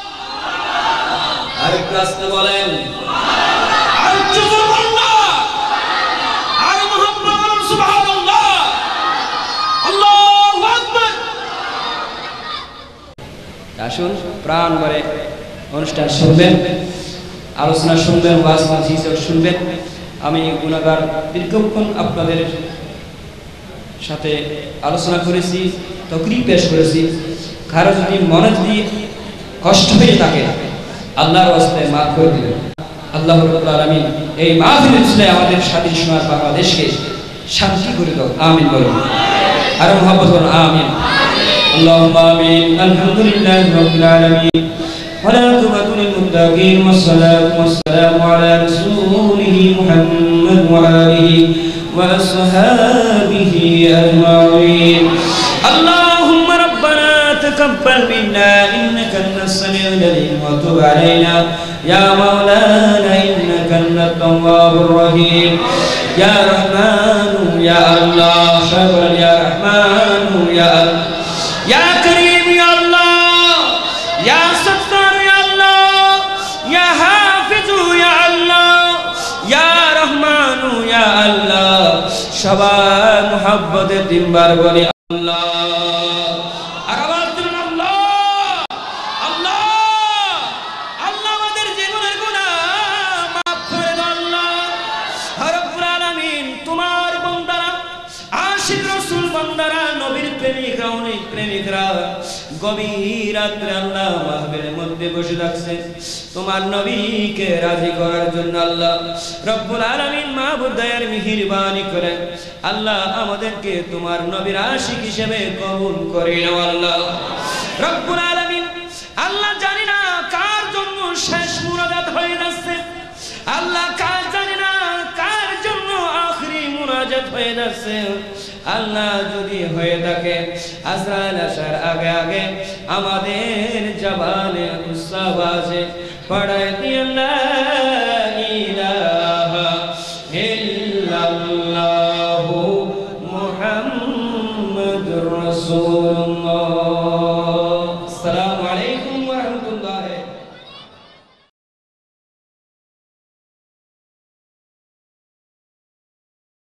আর প্রশ্ন বলেন, আর চুপ আল্লাহ, আর মুহাম্মদ সুবহানাল্লাহ, আল্লাহু আকবার। আসুন প্রাণ ভরে অনুষ্ঠান শুনবেন, আলোচনা শুনবেন, ওয়াজ মাহফিল শুনবেন। আমি গুনাহগার দীর্ঘক্ষণ আপনাদের সাথে আলোচনা করেছি, তকরীর পেশ করেছি। কারো যদি মনে যদি কষ্ট হয়ে থাকে, আল্লাহর ওয়াস্তে মাফ করে দিবেন। আল্লাহ রাব্বুল আলামিন এই মাহফিল ছিলে আমাদের স্বাধীন সোনার বাংলাদেশকে শান্তি করে দাও, আমিন বলুন। আর মুহাব্বত বলুন, আমিন। اللهم آمين. الحمد لله رب العالمين والعاقبة للمتقين والصلاة والسلام على رسوله محمد وآله وأصحابه أجمعين. اللهم ربنا تقبل منا إنك أنت السميع العليم وتب علينا يا مولانا إنك أنت التواب الرحيم. يا رحمن يا الله، شكرا يا رحمن يا الله، يا كريم يا الله، يا ستار يا الله، يا حافظ يا الله، يا رحمن يا الله. সবাই মুহাব্বতের তিনবার বলি আল্লাহ। আর আওয়াজ দিন আল্লাহ, আল্লাহ, আল্লাহ আমাদের জীবনের গুনাহ মাফ করে দাও আল্লাহ। রব্বুল আলামিন তোমার বান্দারা, আশিক রাসূল বান্দারা, নবীর প্রেমিকরা, অনেক প্রেমিকরা গভীর রাত্রে আল্লাহ মাহফিলের মধ্যে বসে থাকছে তোমার নবীকে রাজি করার জন্য। আল্লাহ রব্বুল আলামিন মাহবুব দয়ার মেহেরবানি করে আল্লাহ আমাদেরকে তোমার নবীর আশিক হিসেবে কবুল করে নাও আল্লাহ রব্বুল আলামিন। আল্লাহ জানি না কার জন্য শেষ মুনাজাত হয়ে যাচ্ছে, আল্লাহ কার জানি না কার জন্য আখরি মুনাজাত হয়ে যাচ্ছে। আল্লাহ যদি হয়ে থাকে আজরাইল আসার আগে আগে আমাদের জবানে উসাবাজে পড়ায় দিয়ে আল্লাহ